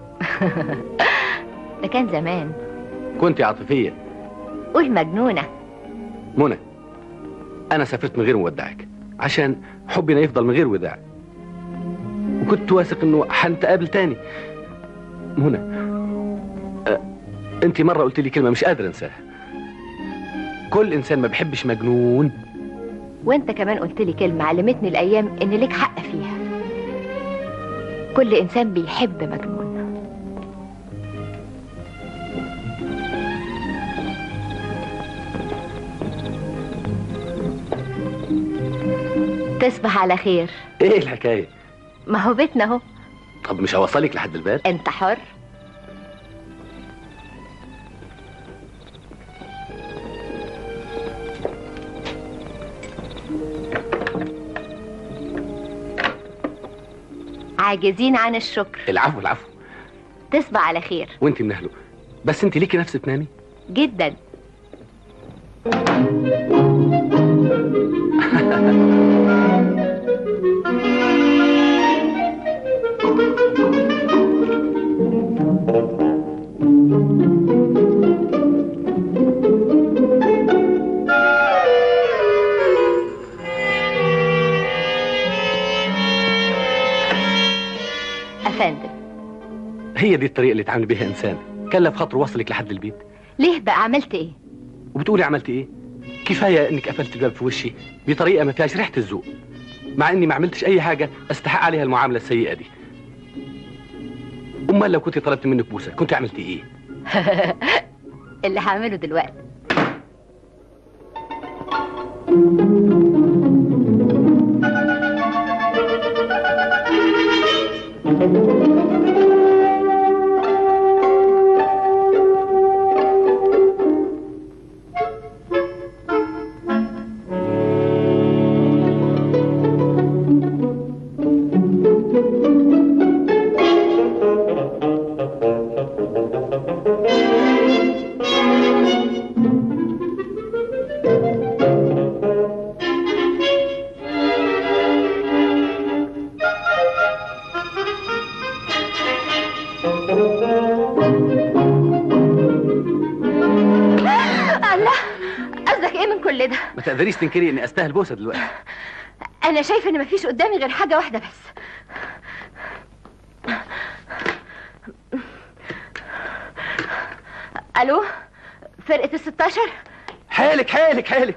ده كان زمان. كنت عاطفيه. قول مجنونه. منى، انا سافرت من غير ما اودعك عشان حبنا يفضل من غير وداع، وكنت واثق انه هنتقابل تاني. منى، انت مره قلت لي كلمه مش قادر انساها. كل انسان ما بيحبش مجنون. وانت كمان قلت لي كلمه علمتني الايام ان ليك حق فيها. كل انسان بيحب مجنون. تصبح على خير. ايه الحكايه؟ ما هو بيتنا اهو. طب مش هوصلك لحد الباب؟ انت حر. عاجزين عن الشكر. العفو العفو. تصبح على خير. وانت من اهله. بس انت ليكي نفس تنامي؟ جدا. أفندم، هي دي الطريقة اللي تعامل بيها إنسان كلف خاطره وصلك لحد البيت؟ ليه بقى؟ عملت إيه؟ وبتقولي عملت إيه؟ كفاية إنك قفلت الباب في وشي بطريقة ما فيهاش ريحة الذوق، مع إني ما عملتش أي حاجة أستحق عليها المعاملة السيئة دي. أمال لو كنت طلبت منك بوسة كنت عملتي إيه؟ اللي هعمله دلوقتي. ما تقدريش تنكري اني استاهل بوسه دلوقتي. انا شايفه ان مفيش قدامي غير حاجه واحده بس. الو، فرقه ال16. حيلك حيلك حيلك.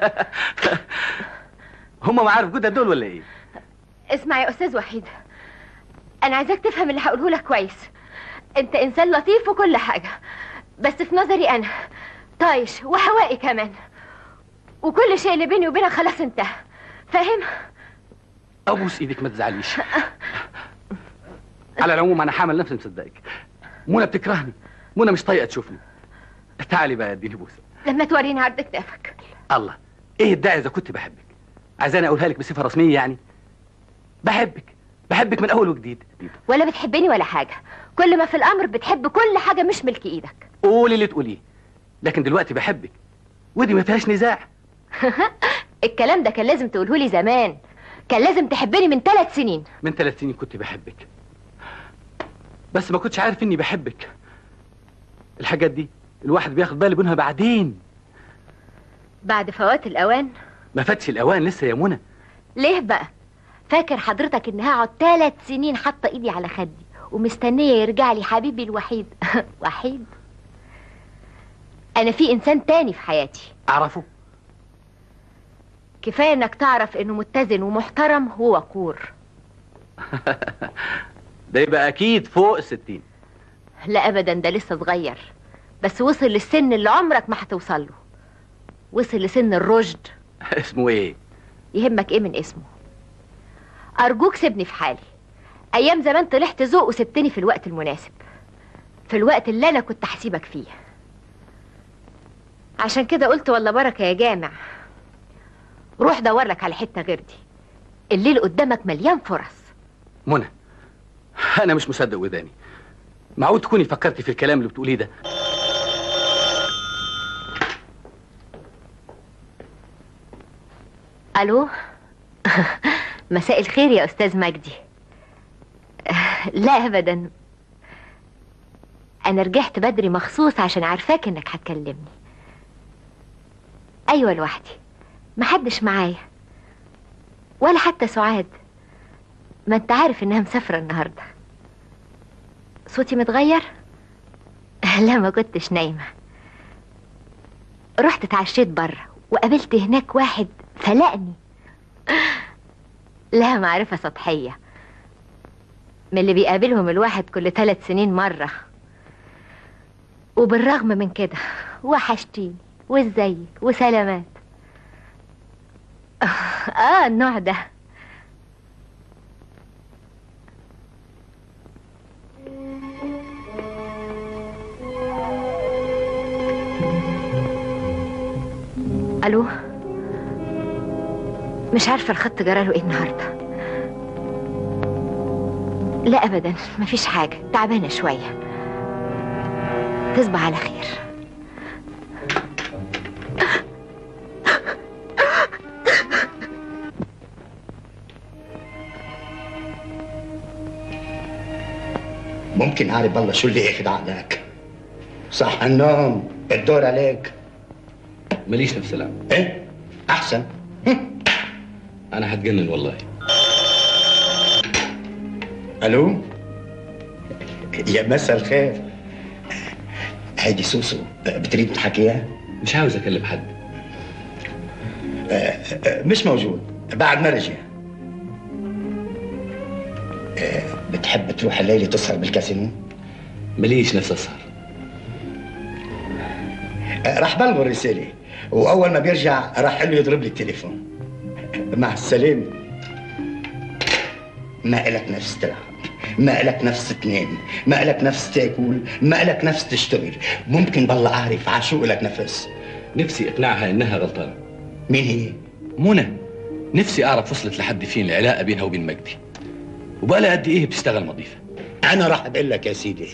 هم معارف جدد دول ولا ايه؟ اسمع يا استاذ وحيد، انا عايزاك تفهم اللي هقوله لك كويس. انت انسان لطيف وكل حاجه، بس في نظري انا طايش وهوائي كمان، وكل شيء اللي بيني وبينك خلاص انتهى. فاهم؟ ابوس ايدك ما تزعليش. على العموم انا حامل نفسي مصدقك. منى بتكرهني، منى مش طايقه تشوفني. تعالي بقى اديني بوسه. لما توريني عرض كتافك. الله، ايه الداعي اذا كنت بحبك؟ عايزاني اقولها لك بصفه رسميه يعني؟ بحبك من اول وجديد. ولا بتحبني ولا حاجه، كل ما في الامر بتحب كل حاجه مش ملك ايدك. قولي اللي تقوليه، لكن دلوقتي بحبك ودي ما فيهاش نزاع. الكلام ده كان لازم تقوله لي زمان، كان لازم تحبني من 3 سنين. من 3 سنين كنت بحبك، بس ما كنتش عارف اني بحبك. الحاجات دي الواحد بياخد باله منها بعدين. بعد فوات الاوان؟ ما فاتش الاوان لسه يا منى. ليه بقى؟ فاكر حضرتك اني هقعد 3 سنين حاطه ايدي على خدي ومستنيه يرجع لي حبيبي الوحيد؟ وحيد؟ انا في انسان تاني في حياتي. اعرفه؟ كفايه انك تعرف انه متزن ومحترم ووقور. ده يبقى اكيد فوق 60. لا ابدا، ده لسه صغير، بس وصل للسن اللي عمرك ما هتوصل له. وصل لسن الرشد. اسمه ايه؟ يهمك ايه من اسمه؟ ارجوك سيبني في حالي. ايام زمان طلعت ذوق وسبتني في الوقت المناسب، في الوقت اللي انا كنت هسيبك فيه. عشان كده قلت والله بركه يا جامع، روح دور لك على حته غير دي. الليل قدامك مليان فرص. منى، انا مش مصدق وداني. معقول تكوني فكرتي في الكلام اللي بتقوليه ده؟ الو. مساء الخير يا استاذ مجدي. لا ابدا، انا رجعت بدري مخصوص عشان عارفاك انك هتكلمني. ايوه لوحدي، محدش معايا ولا حتى سعاد. ما انت عارف انها مسافره النهارده. صوتي متغير؟ لا ما كنتش نايمه، رحت اتعشيت بره وقابلت هناك واحد فلقني. لا معرفه سطحيه، من اللي بيقابلهم الواحد كل 3 سنين مره. وبالرغم من كده وحشتيني وازيك وسلامات. النوع ده. الو. مش عارفه الخط جراله ايه النهارده. لا ابدا مفيش حاجه، تعبانه شويه. تصبح على خير. ممكن اعرف بالله شو اللي اخذ عقلك؟ صح النوم، الدور عليك. ماليش نفس العمل. ايه؟ احسن. انا هتجنن والله. الو. يا مساء الخير. هيدي سوسو، بتريد تحكيها؟ مش عاوز اكلم حد. مش موجود، بعد ما رجع. بتحب تروح الليلة تسهر بالكاسينو؟ ماليش نفس اسهر. راح بلغه الرسالة، وأول ما بيرجع راح له يضرب لي التليفون. مع السلامة. ما إلك نفس تلعب، ما إلك نفس تنام، ما إلك نفس تاكل، ما إلك نفس تشتغل. ممكن بالله أعرف عشو إلك نفس؟ نفسي اقنعها انها غلطانه. مين هي؟ منى. نفسي اعرف وصلت لحد فين العلاقه بينها وبين مجدي، وبقى لها قد ايه بتشتغل مضيفه. انا راح اقول لك يا سيدي.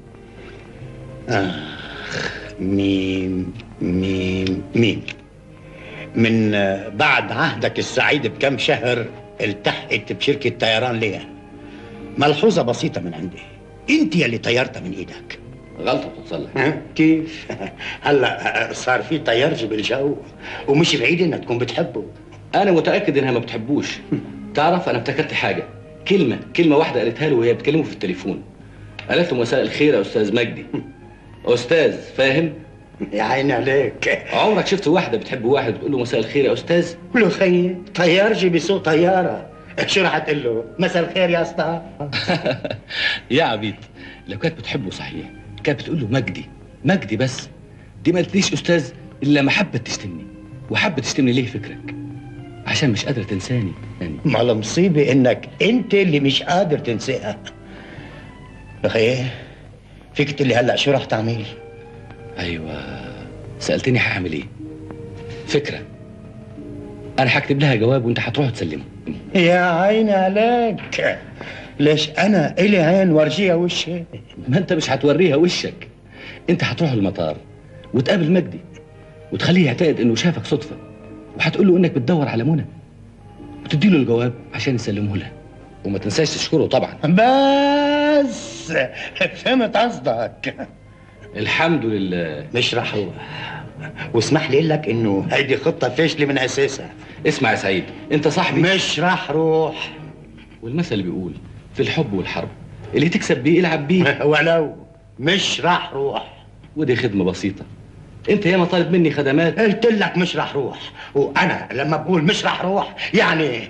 ميم ميم ميم. من بعد عهدك السعيد بكم شهر التحقت بشركه طيران ليا. ملحوظه بسيطه من عندي، انت يلي طيرتها من ايدك. غلطه بتتصلح. كيف؟ هلا صار في طيارجي بالجو، ومش بعيد انها تكون بتحبه. انا متاكد انها ما بتحبوش. تعرف انا افتكرت حاجه، كلمه واحده قالتها له وهي بتكلمه في التليفون. قالت له مساء الخير يا استاذ مجدي. استاذ، فاهم؟ يا عيني عليك. عمرك شفت واحده بتحب واحد بتقول له مساء الخير يا استاذ؟ له خيي طيارجي بسوق طياره، شو راح تقول له؟ مساء الخير يا اسطى. يا عبيط، لو كانت بتحبه صحيح كانت بتقول له مجدي بس. دي ما قالتليش استاذ الا لما حبت تشتمني. وحبت تشتمني ليه فكرك؟ عشان مش قادره تنساني يعني. ما المصيبه انك انت اللي مش قادر تنساها. اخي فيك تقول لي هلا شو رح تعمل؟ ايوه سالتني هعمل ايه؟ فكره. انا هكتب لها جواب وانت هتروح تسلمه. يا عيني عليك. ليش انا الي عين ورجيها وشي؟ ما انت مش هتوريها وشك، انت هتروح المطار وتقابل مجدي وتخليه يعتقد انه شافك صدفه، وهتقول له انك بتدور على منى وتدي له الجواب عشان يسلمه لها، وما تنساش تشكره طبعا. بس فهمت قصدك. الحمد لله. مش رح اروح، واسمح لي اقول لك انه هيدي خطه فاشله من اساسها. اسمع يا سعيد، انت صاحبي. مش رح اروح. والمثل بيقول في الحب والحرب اللي تكسب بيه العب بيه. ولو مش رح اروح. ودي خدمه بسيطه، انت ياما طالب مني خدمات. قلت لك مش رح اروح، وانا لما بقول مش رح اروح يعني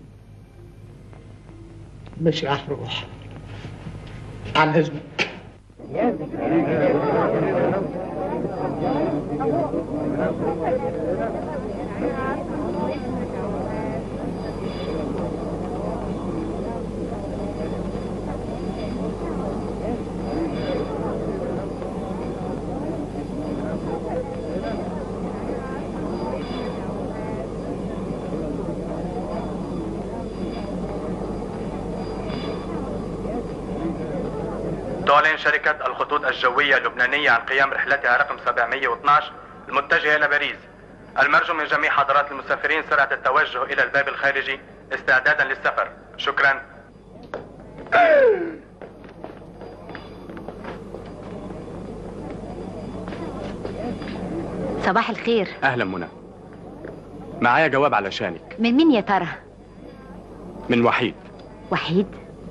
مش رح اروح. عن اذنك. تعلن شركة الخطوط الجوية اللبنانية عن قيام رحلتها رقم 712 المتجهة إلى باريس. المرجو من جميع حضرات المسافرين سرعة التوجه إلى الباب الخارجي استعدادا للسفر. شكرا. صباح الخير. أهلا منى، معايا جواب علشانك. من مين يا ترى؟ من وحيد. وحيد؟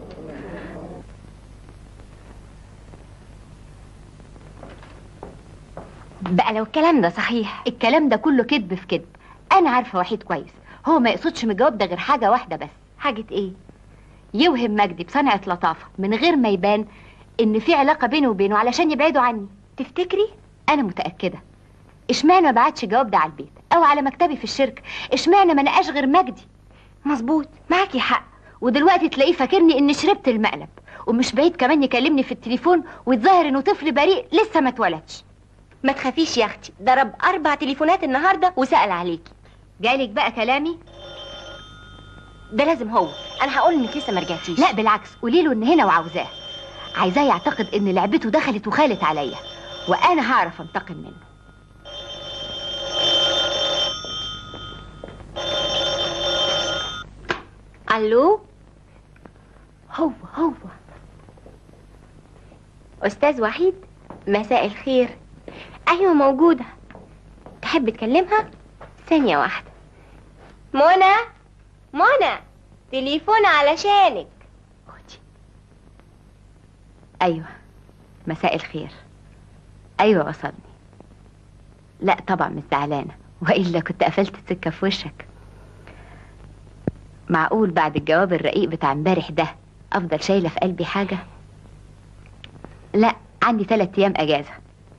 بقى لو الكلام ده صحيح، الكلام ده كله كذب في كذب. انا عارفه وحيد كويس، هو ما يقصدش من الجواب ده غير حاجه واحده بس. حاجه ايه؟ يوهم مجدي بصنعه لطافه من غير ما يبان ان في علاقه بينه وبينه علشان يبعدوا عني. تفتكري؟ انا متاكده. اشمعنى ما بعتش الجواب ده على البيت او على مكتبي في الشركه؟ اشمعنى ما نقاش غير مجدي؟ مظبوط، معاكي حق. ودلوقتي تلاقيه فاكرني اني شربت المقلب، ومش بعيد كمان يكلمني في التليفون ويتظاهر انه طفل بريء لسه ما اتولدش. ما تخافيش يا اختي، ضرب 4 تليفونات النهارده وسأل عليكي. جالك بقى كلامي؟ ده لازم هو. انا هقول انك لسه ما رجعتيش. لا بالعكس، قولي له ان هنا وعاوزاه. عايزاه يعتقد ان لعبته دخلت وخالت عليا، وانا هعرف انتقم منه. الو، هو استاذ وحيد. مساء الخير. ايوه موجوده. تحب تكلمها؟ ثانيه واحده. منى تليفون علشانك. ايوه مساء الخير. ايوه وصلني. لا طبعا مش زعلانه، والا كنت قفلت السكه في وشك. معقول بعد الجواب الرقيق بتاع امبارح ده افضل شايله في قلبي حاجه؟ لا، عندي 3 ايام اجازه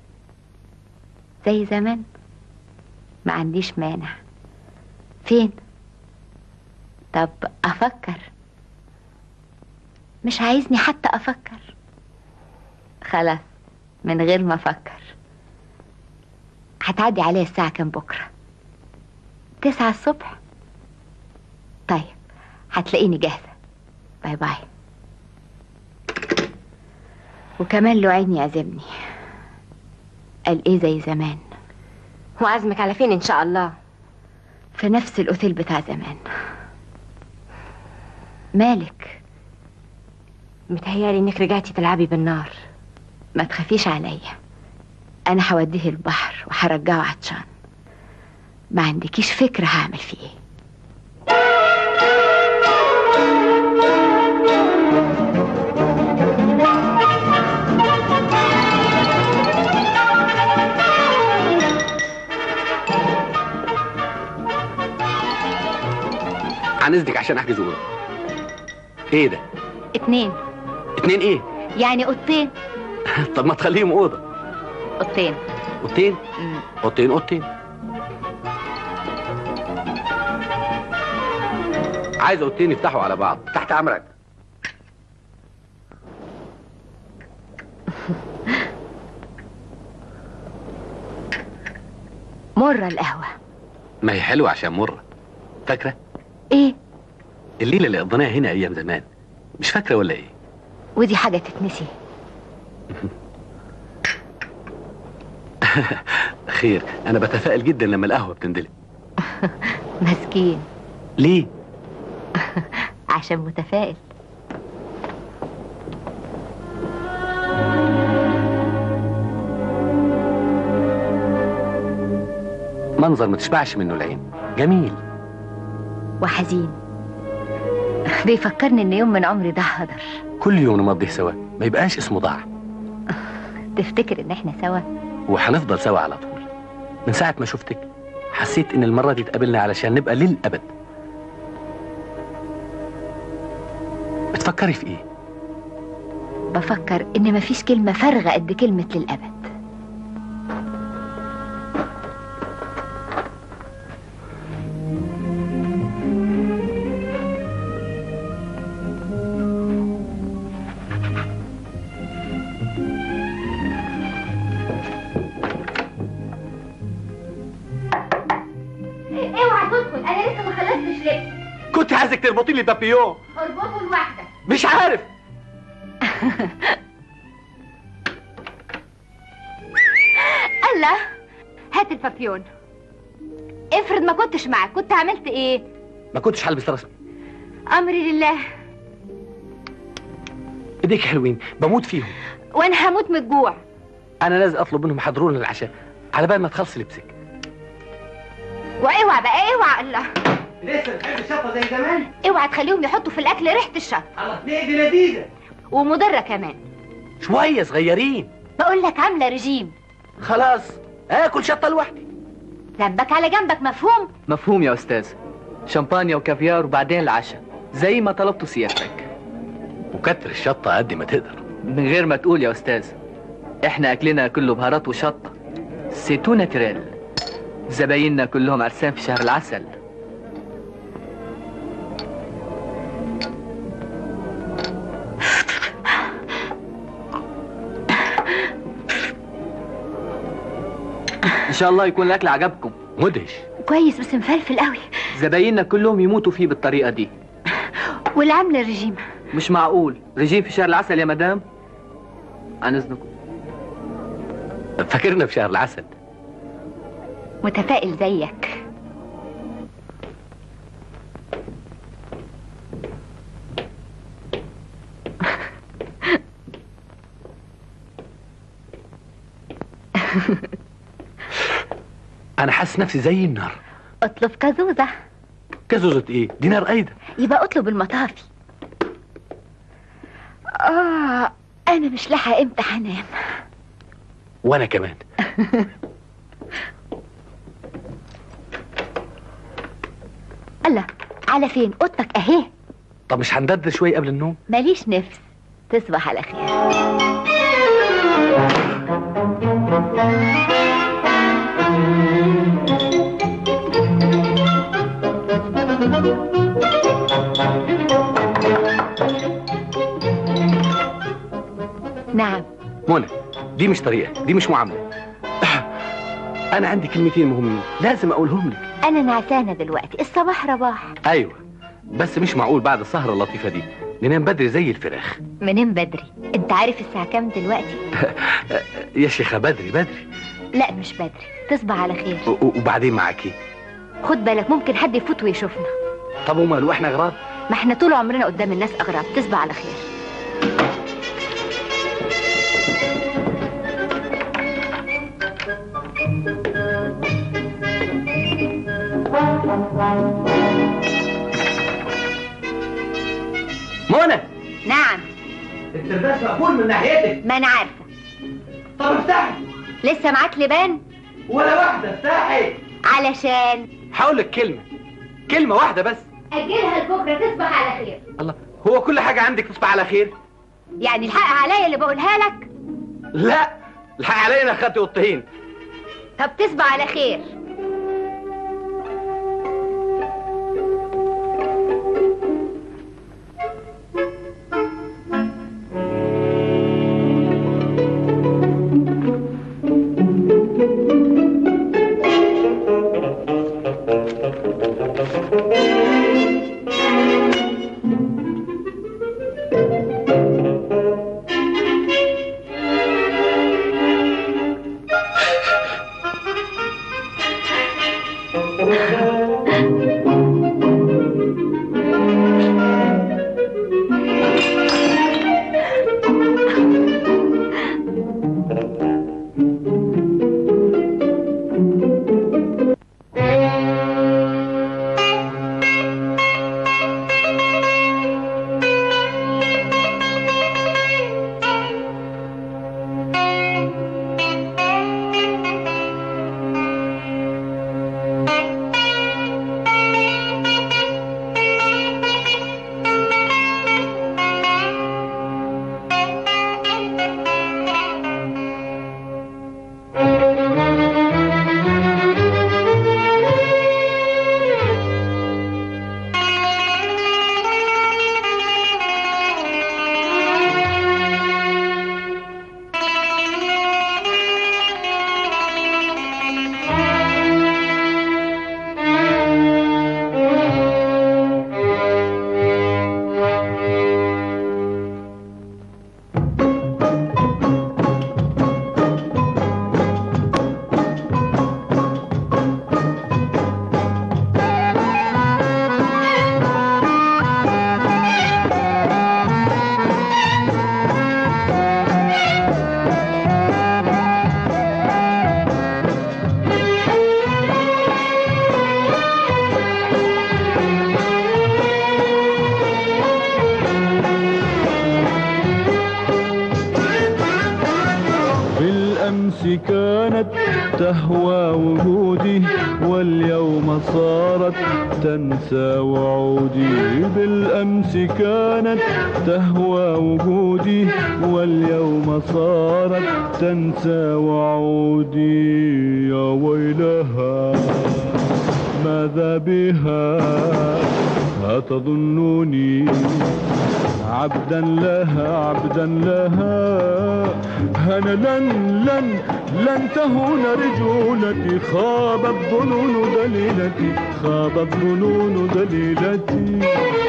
زي زمان. ما عنديش مانع. فين؟ طب افكر. مش عايزني حتى افكر؟ خلاص من غير ما افكر. هتعدي عليا الساعه كام بكره؟ 9 الصبح. طيب هتلاقيني جاهزه. باي باي. وكمان له عين يعزمني. قال ايه زي زمان؟ وعزمك على فين ان شاء الله؟ في نفس الاوتيل بتاع زمان. مالك؟ متهيالي انك رجعتي تلعبي بالنار. ما تخافيش عليا، انا هوديه البحر وهرجعه عطشان. ما عندكيش فكره هعمل فيه ايه. عن اذنك عشان احجز اوضه. ايه ده؟ 2. 2 ايه؟ يعني اوضتين. طب ما تخليهم اوضه. اوضتين. اوضتين؟ اوضتين. عايز اوضتين يفتحوا على بعض. تحت امرك. مرة القهوة. ما هي حلوة عشان مرة. فاكرة؟ ايه؟ الليلة اللي قضيناها هنا أيام زمان، مش فاكرة ولا إيه؟ ودي حاجة تتنسي؟ خير، أنا بتفائل جدا لما القهوة بتندلق. مسكين. ليه؟ عشان متفائل. منظر ما تشبعش منه العين، جميل وحزين. بيفكرني ان يوم من عمري ده هدر. كل يوم نمضيه سوا ما يبقاش اسمه ضاع. تفتكر ان احنا سوا؟ وهنفضل سوا على طول. من ساعة ما شفتك حسيت ان المرة دي اتقابلنا علشان نبقى للأبد. بتفكري في ايه؟ بفكر ان مفيش كلمة فارغة قد كلمة للأبد. اوعى تدخل، انا لسه ما خلصتش لبس. كنت عايزك تربطي لي بابيون. اربطه لوحدك. مش عارف. الله، هات البابيون. افرض ما كنتش معك، كنت عملت ايه؟ ما كنتش هلبس رسمي. امري لله. ايديك حلوين، بموت فيهم. وانا هموت من الجوع. انا لازم اطلب منهم يحضروا لنا العشاء على بال ما تخلصي لبسك. واوعى بقى، اوعى. الله، لسه بتحب الشطه زي زمان؟ اوعى تخليهم يحطوا في الاكل ريحه الشطه. الله، ليه؟ دي لذيذه ومضره كمان. شويه صغيرين. بقول لك عامله رجيم. خلاص اكل شطه لوحدي. ذنبك على جنبك، مفهوم؟ مفهوم يا استاذ. شمبانيا وكافيار وبعدين العشاء زي ما طلبته سيادتك. وكتر الشطه قد ما تقدر. من غير ما تقول يا استاذ، احنا اكلنا كله بهارات وشطه. سيتو ناتريل. زبايننا كلهم عرسان في شهر العسل. ان شاء الله يكون الاكل عجبكم. مدهش. كويس بس مفلفل قوي. زبايننا كلهم يموتوا فيه بالطريقه دي. واللي عامله الرجيم. مش معقول رجيم في شهر العسل يا مدام. عن اذنكم. فاكرنا في شهر العسل. متفائل زيك. انا حاسس نفسي زي النار. اطلب كزوزة. كزوزة ايه؟ دي نار قايدة. يبقى اطلب المطافي. انا مش لاحقه امتى هنام. وانا كمان. الله، على فين؟ اوضتك اهي. طب مش هندردش شويه قبل النوم؟ ماليش نفس. تصبح على خير. نعم. منى، دي مش طريقة، دي مش معاملة. أنا عندي كلمتين مهمين لازم أقولهم لك. أنا نعسانة دلوقتي، الصباح رباح. أيوة، بس مش معقول بعد السهرة اللطيفة دي ننام بدري زي الفراخ. منام بدري؟ أنت عارف الساعة كام دلوقتي؟ يا شيخة بدري بدري. لا مش بدري، تصبح على خير. وبعدين معاكي؟ خد بالك ممكن حد يفوت ويشوفنا. طب وماله، احنا أغراب؟ ما احنا طول عمرنا قدام الناس أغراب. تصبح على خير. منى. نعم. الترباس مقفول من ناحيتك. ما انا عارفه. طب افتحي. لسه معاك لبان؟ ولا واحده، افتحي. علشان هقول لك كلمة واحدة بس. أجلها لبكره. تصبح على خير. الله، هو كل حاجة عندك تصبح على خير؟ يعني الحق عليا اللي بقولها لك؟ لا، الحق عليا، أنا أخدت قطين. طب تصبح على خير. بالأمس كانت تهوى وجودي واليوم صارت تنسى وعودي. بالأمس كانت تهوى وجودي واليوم صارت تنسى وعودي. يا ويلها ماذا بها أتظنني عبدا لها أنا لن تهون رجولتي. خابت ظنون دليلتي.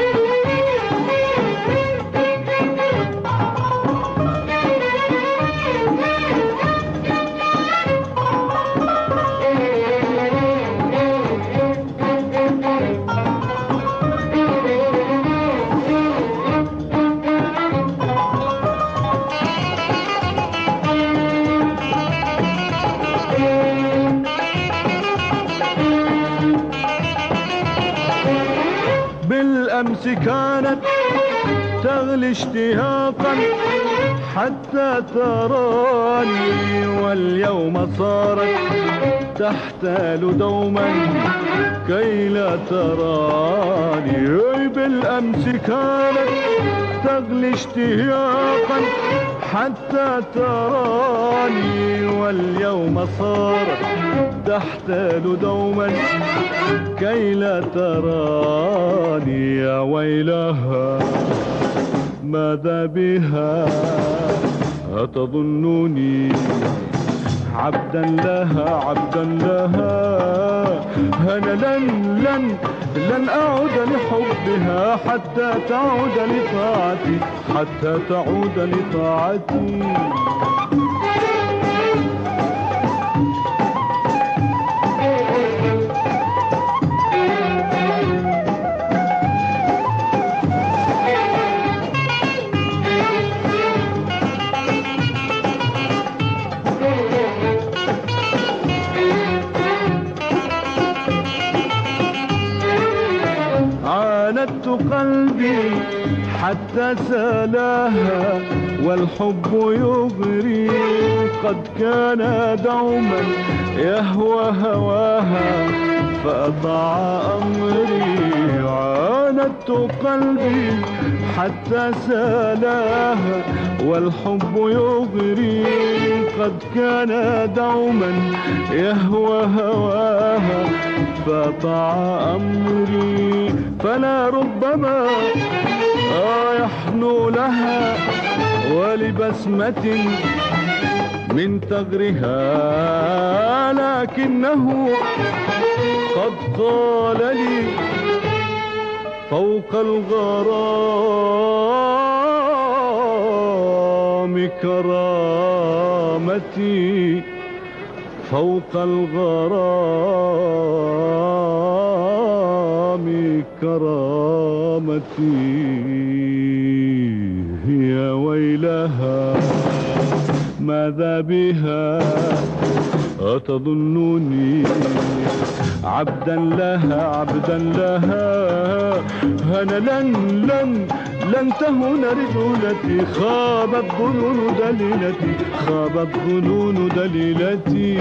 بالأمس كانت تغلي اشتياقا حتى تراني واليوم صارت تحتال دوما كي لا تراني. بالأمس كانت تغلي اشتياقا حتى تراني واليوم صارت تحتال دوما كي لا تراني. يا ويلها ماذا بها أتظنني عبدا لها أنا لن أعود لحبها حتى تعود لطاعتي. عاندت قلبي حتى سالاها والحب يغري. قد كان دوما يهوى هواها فأطاع أمري. عاندت قلبي حتى سالاها والحب يغري. قد كان دوما يهوى هواها فأطاع أمري. فلا ربما يحنو لها ولبسمة من ثغرها لكنه قد قال لي فوق الغرام كرامتي. فوق الغرام كرامتي. يا ويلها ماذا بها أتظنني عبدا لها أنا لن تهون رجولتي. خابت ظنون دليلتي.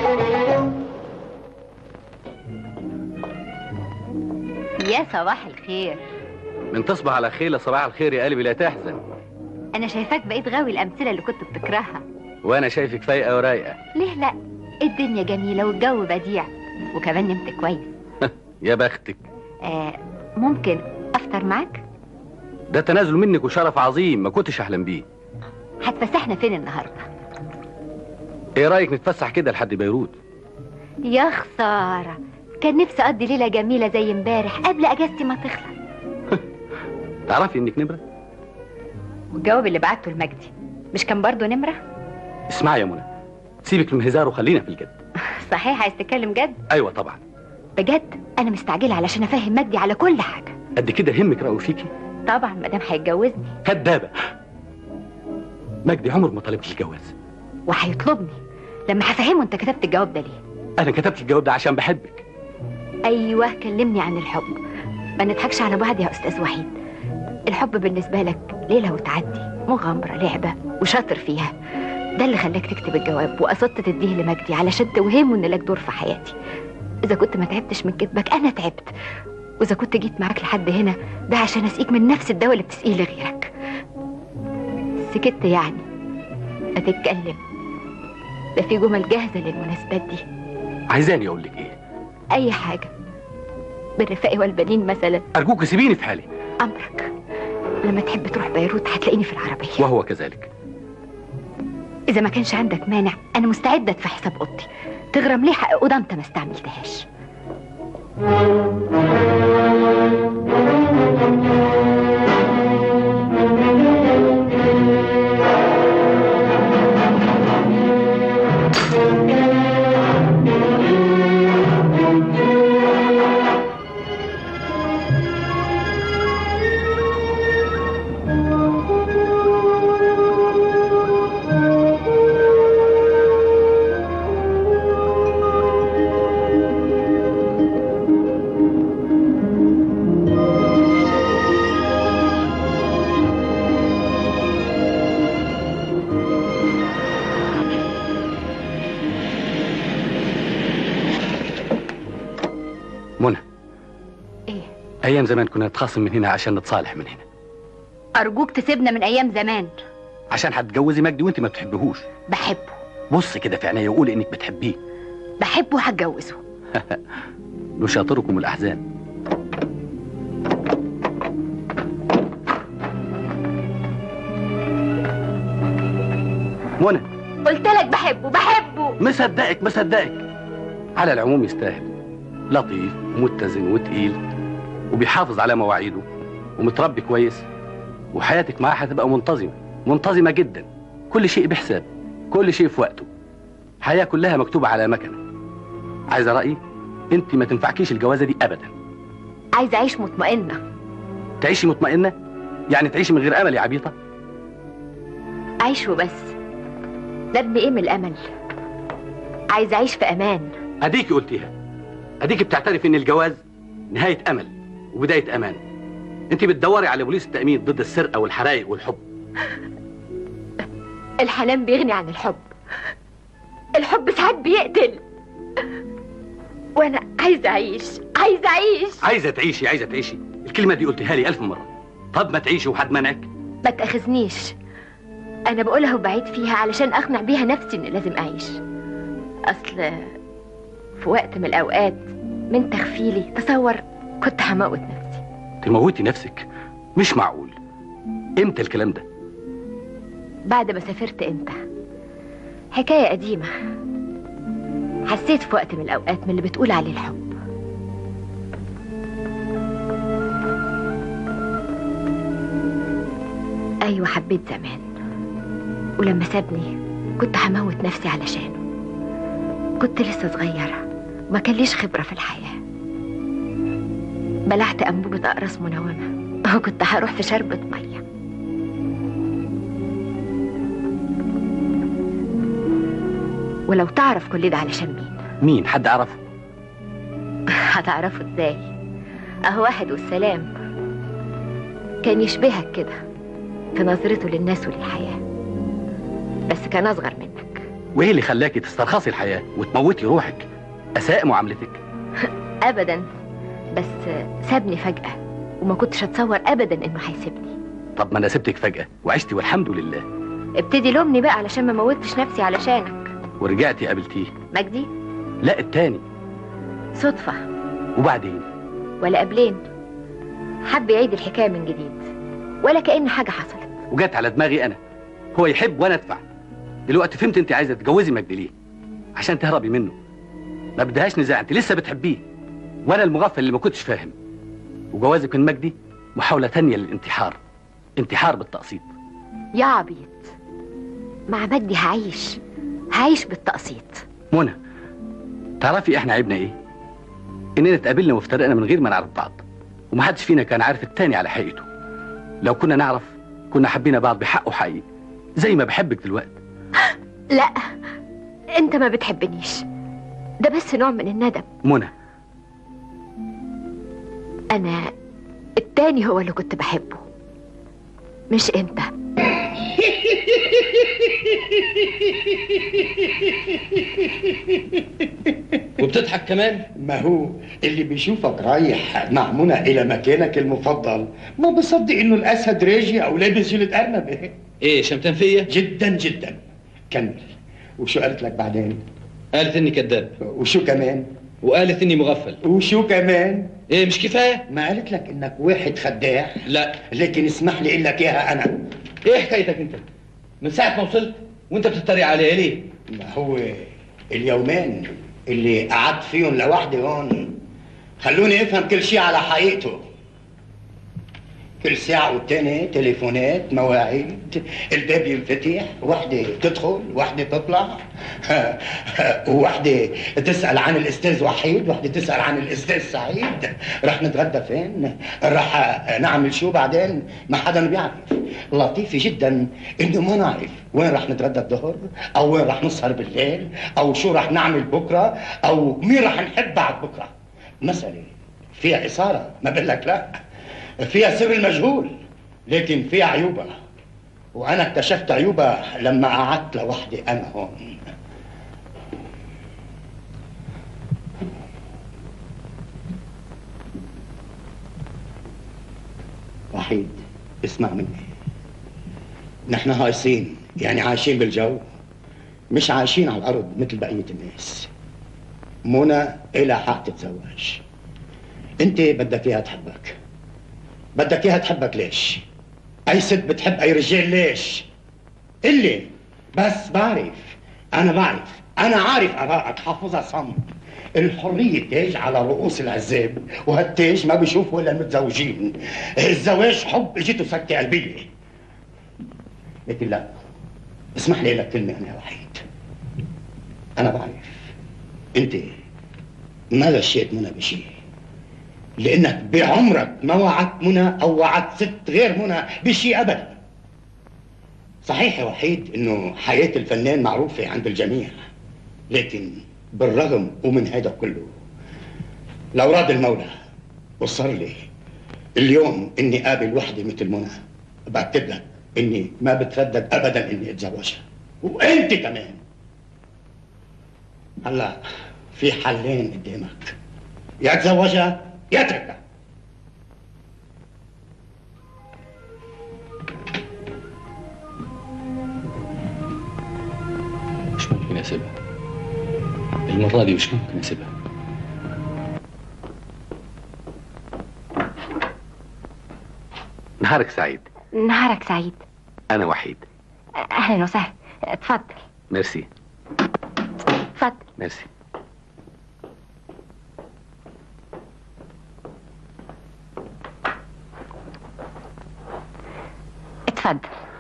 يا صباح الخير. من تصبح على خير صباح الخير يا قلبي لا تحزن. أنا شايفاك بقيت غاوي الأمثلة اللي كنت بتكرهها. وأنا شايفك فايقة ورايقة. ليه لأ؟ الدنيا جميلة والجو بديع وكمان نمت كويس. يا بختك. ممكن أفطر معاك؟ ده تنازل منك وشرف عظيم ما كنتش أحلم بيه. هتفسحنا فين النهاردة؟ إيه رأيك نتفسح كده لحد بيروت؟ يا خسارة، كان نفسي أقضي ليلة جميلة زي امبارح قبل أجازتي ما تخلص. تعرفي إنك نمرة؟ والجواب اللي بعته لمجدي مش كان برضه نمرة؟ اسمعي يا منى، سيبك من الهزار وخلينا في الجد. صحيح عايز تتكلم جد؟ أيوة طبعا. بجد أنا مستعجلة علشان أفهم مجدي على كل حاجة. قد كده يهمك رأيه فيكي؟ طبعا مادام هيتجوزني. كدابة. مجدي عمره ما طلبت الجواز. وهيطلبني لما هفهمه أنت كتبت الجواب ده ليه. أنا كتبت الجواب ده عشان بحبك. أيوة كلمني عن الحب. ما نضحكش على بعض يا أستاذ وحيد. الحب بالنسبة لك ليلة وتعدي، مغامرة، لعبة وشاطر فيها. ده اللي خلاك تكتب الجواب وقصدت تديه لمجدي علشان توهمه ان لك دور في حياتي. اذا كنت ما تعبتش من كتبك انا تعبت، واذا كنت جيت معاك لحد هنا ده عشان اسقيك من نفس الدواء اللي بتسقيه لغيرك. سكت يعني؟ ما تتكلم، ده في جمل جاهزه للمناسبات دي. عايزاني اقول لك ايه؟ اي حاجه، بالرفاق والبنين مثلا. ارجوك سيبيني في حالي. امرك، لما تحب تروح بيروت هتلاقيني في العربيه. وهو كذلك. اذا ما كانش عندك مانع انا مستعده ادفع حساب اوضتي، تغرم لي حق اوضه انت ما استعملتهاش. منى، ايه؟ ايام زمان كنا نتخاصم من هنا عشان نتصالح من هنا. ارجوك تسيبنا من ايام زمان. عشان هتتجوزي مجدي وانت ما بتحبهوش. بحبه. بص كده في عينيا وقولي انك بتحبيه. بحبه وهتجوزه. نشاطركم الاحزان. منى، قلت لك بحبه بحبه. مصدقك. على العموم يستاهل، لطيف ومتزن وتقيل وبيحافظ على مواعيده ومتربي كويس، وحياتك معاه هتبقى منتظمة جدا. كل شيء بحساب، كل شيء في وقته. حياة كلها مكتوبة على مكنة. عايزة رأيي؟ انت ما تنفعكيش الجوازة دي ابدا. عايزة اعيش مطمئنة. تعيشي مطمئنة؟ يعني تعيشي من غير امل يا عبيطة؟ اعيش وبس. ده ابن ايه من الامل؟ عايزة اعيش في امان. اديكي قلتيها، اديكي بتعترف ان الجواز نهاية امل وبداية امان. انت بتدوري على بوليس التأمين ضد السرقة والحرايق والحب. الحنان بيغني عن الحب. الحب ساعات بيقتل. وانا عايزة اعيش. عايزة تعيشي. الكلمة دي قلتها لي 1000 مرة. طب ما تعيشي وحد منعك؟ ما تأخذنيش، انا بقولها وبعيد فيها علشان اقنع بيها نفسي اني لازم اعيش. اصل في وقت من الاوقات من تغفيلي تصور كنت هموت نفسي. تموتي نفسك؟ مش معقول. امتى الكلام ده؟ بعد ما سافرت انت. حكاية قديمة. حسيت في وقت من الاوقات من اللي بتقول عليه الحب. ايوه حبيت زمان، ولما سابني كنت هموت نفسي علشانه. كنت لسه صغيرة وما كان ليش خبرة في الحياة. بلعت أنبوبة أقراص منومة وكنت هروح في شربة مية. ولو تعرف كل ده علشان مين؟ حد أعرفه؟ هتعرفه ازاي؟ أهو واحد والسلام. كان يشبهك كده في نظرته للناس وللحياة، بس كان أصغر منك. وإيه اللي خلاكي تسترخصي الحياة وتموتي روحك؟ أساء معاملتك؟ أبدا، بس سابني فجأة وما كنتش أتصور أبدا إنه هيسيبني. طب ما أنا سبتك فجأة وعشتي والحمد لله. ابتدي لومني بقى علشان ما موتش نفسي علشانك. ورجعتي قابلتيه؟ مجدي؟ لا التاني. صدفة. وبعدين؟ ولا قبلين. حب يعيد الحكاية من جديد ولا كأن حاجة حصلت. وجت على دماغي أنا. هو يحب وأنا أدفع. دلوقتي فهمت أنت عايزة تتجوزي مجدي ليه؟ عشان تهربي منه. ما بدهاش نزاع، أنت لسه بتحبيه وأنا المغفل اللي ما كنتش فاهم. وجوازك من مجدي محاولة تانية للانتحار. انتحار بالتقسيط. يا عبيط، مع مجدي هعيش بالتقسيط. منى، تعرفي احنا عيبنا ايه؟ اننا اتقابلنا وافترقنا من غير ما نعرف بعض، ومحدش فينا كان عارف التاني على حقيقته. لو كنا نعرف كنا حبينا بعض بحقه حقيقي زي ما بحبك دلوقتي. لا، انت ما بتحبنيش، ده بس نوع من الندم. منى، انا التاني هو اللي كنت بحبه، مش انت. وبتضحك كمان؟ ما هو اللي بيشوفك رايح مع منى الى مكانك المفضل ما بصدق انه الاسد راجع او لابس جلد ارنبه. ايه شمتان فيا؟ جدا جدا. كمل. وشو قالت لك بعدين؟ قالت اني كذاب. وشو كمان؟ وقالت اني مغفل. وشو كمان؟ ايه مش كفايه؟ ما قالت لك انك واحد خداع؟ لا. لكن اسمح لي اقول لك اياها انا. ايه حكايتك انت؟ من ساعه ما وصلت وانت بتتريق عليا ليه؟ ما هو اليومين اللي قعدت فيهم لوحدي هون خلوني افهم كل شيء على حقيقته. كل ساعة والتانية تليفونات، مواعيد، الباب ينفتح، وحدة تدخل، وحدة تطلع، ووحدة تسأل عن الأستاذ وحيد، وحدة تسأل عن الأستاذ سعيد، رح نتغدى فين؟ رح نعمل شو بعدين؟ ما حدا بيعرف. لطيفة جدا إنه ما نعرف وين رح نتغدى الظهر، أو وين رح نسهر بالليل، أو شو رح نعمل بكرة، أو مين رح نحب بعد بكرة. مسألة فيها إثارة، ما بقول لك لا. فيها سر المجهول، لكن فيها عيوبها، وانا اكتشفت عيوبها لما قعدت لوحدي انا هون. وحيد اسمع مني، نحن هايصين يعني عايشين بالجو، مش عايشين على الارض مثل بقية الناس. منى إلها حق تتزوج. انت بدك اياها تحبك. بدك اياها تحبك ليش؟ اي ست بتحب اي رجال ليش؟ اللي بس بعرف، انا عارف ارائك حافظها صم. الحرية تاج على رؤوس العزاب، وهالتاج ما بيشوفوا الا المتزوجين. الزواج حب اجته سكتة قلبية. لكن لا، اسمح لي لك كلمة انا يا وحيد. انا بعرف انت ما غشيت منى بشيء، لانك بعمرك ما وعدت منى او وعدت ست غير منى بشيء ابدا. صحيح يا وحيد انه حياة الفنان معروفة عند الجميع، لكن بالرغم ومن هذا كله لو راد المولى وصر لي اليوم اني قابل وحدة مثل منى، باكد لك اني ما بتردد ابدا اني اتزوجها، وانت كمان. هلا في حلين قدامك، يا تزوجها يا تركها. مش ممكن اسيبها المرة دي، مش ممكن اسيبها. نهارك سعيد. نهارك سعيد. انا وحيد. اهلا وسهلا، اتفضل. ميرسي. اتفضل. ميرسي. اتفضل.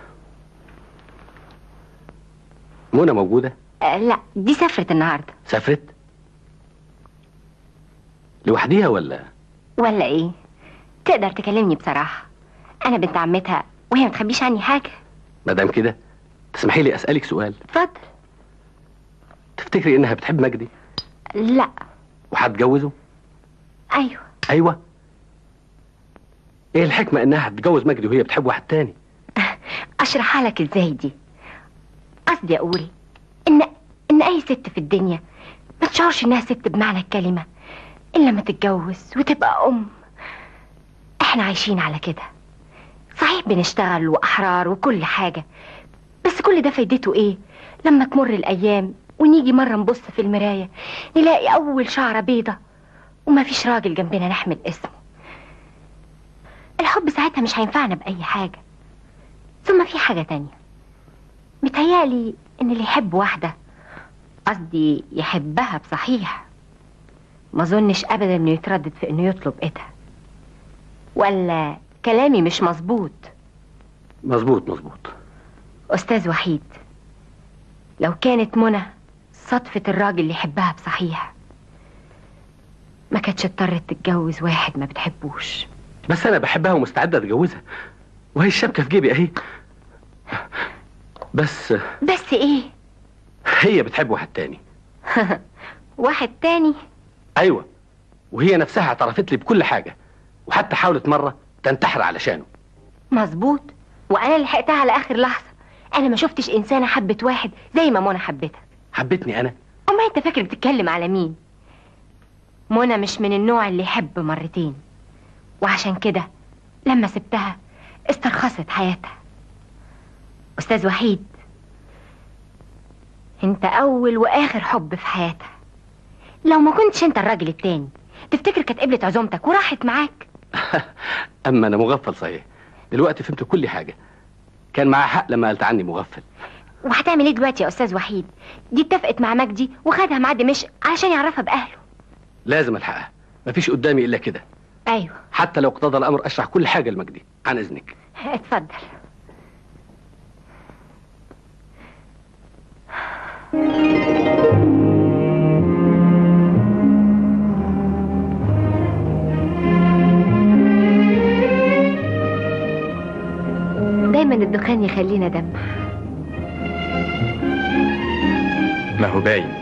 منى موجودة؟ لا، دي سافرت النهارده. سافرت؟ لوحديها ولا ايه؟ تقدر تكلمني بصراحة، انا بنت عمتها وهي ما تخبيش عني حاجة. مادام كده تسمحي لي اسألك سؤال؟ اتفضل. تفتكري انها بتحب مجدي؟ لا. وهتجوزه؟ ايوه. ايه الحكمة انها هتتجوز مجدي وهي بتحب واحد تاني؟ اشرحها لك ازاي دي؟ قصدي اقول ان اي ست في الدنيا ما تشعرش انها ست بمعنى الكلمة الا لما تتجوز وتبقى ام. احنا عايشين على كده، صحيح بنشتغل واحرار وكل حاجة، بس كل ده فايدته ايه لما تمر الايام ونيجي مرة نبص في المراية نلاقي اول شعرة بيضة وما فيش راجل جنبنا نحمل اسمه. الحب ساعتها مش هينفعنا بأي حاجة. ثم في حاجة تانية، متهيألي ان اللي يحب واحدة، قصدي يحبها بصحيح، ما ظنش ابدا انه يتردد في انه يطلب ايدها. ولا كلامي مش مظبوط؟ مظبوط. استاذ وحيد، لو كانت منى صدفة الراجل اللي يحبها بصحيح ما كانتش اضطرت تتجوز واحد ما بتحبوش. بس انا بحبها ومستعدة اتجوزها، وهي الشبكة في جيبي اهي. بس ايه؟ هي بتحب واحد تاني. واحد تاني؟ ايوه، وهي نفسها اعترفت لي بكل حاجة، وحتى حاولت مرة تنتحر علشانه. مظبوط، وانا لحقتها على اخر لحظة. انا ما شفتش انسانه حبت واحد زي ما منى حبتها. حبتني انا؟ امال انت فاكر بتتكلم على مين؟ منى مش من النوع اللي يحب مرتين، وعشان كده لما سبتها استرخصت حياتها. استاذ وحيد، انت اول واخر حب في حياتها. لو ما كنتش انت الراجل التاني تفتكر كانت قبلت عزومتك وراحت معاك؟ اما انا مغفل صحيح، دلوقتي فهمت كل حاجه. كان معاه حق لما قالت عني مغفل. وهتعمل ايه دلوقتي يا استاذ وحيد؟ دي اتفقت مع مجدي وخدها معاه دمشق علشان يعرفها باهله. لازم الحقها، مفيش قدامي الا كده. ايوه، حتى لو اقتضى الامر اشرح كل حاجه لمجدي. عن اذنك. اتفضل. دايما الدخان يخلينا دمع. ما هو باين.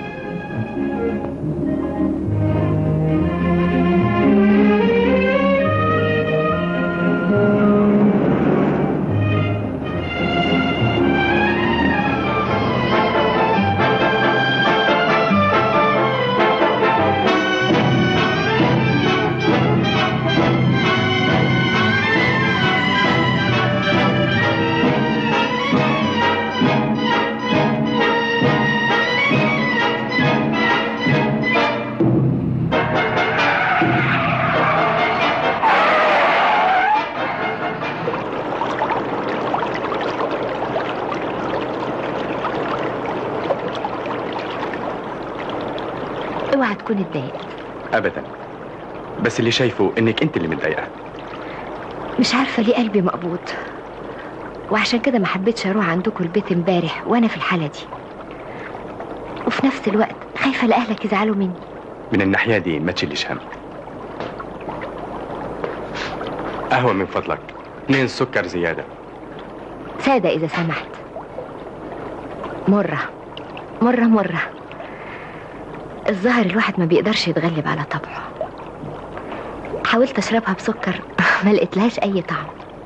اوعى تكون اتضايقت. ابدا، بس اللي شايفه انك انت اللي متضايقه. مش عارفه ليه قلبي مقبوض، وعشان كده ما حبيتش اروح عندكم البيت امبارح وانا في الحاله دي، وفي نفس الوقت خايفه لاهلك يزعلوا مني. من الناحيه دي ما تشيليش هم. قهوه من فضلك، 2 سكر زياده. ساده اذا سمحت. مره مره مره. الظاهر الواحد ما بيقدرش يتغلب على طبعه. حاولت اشربها بسكر ما لقيتلهاش اي طعم.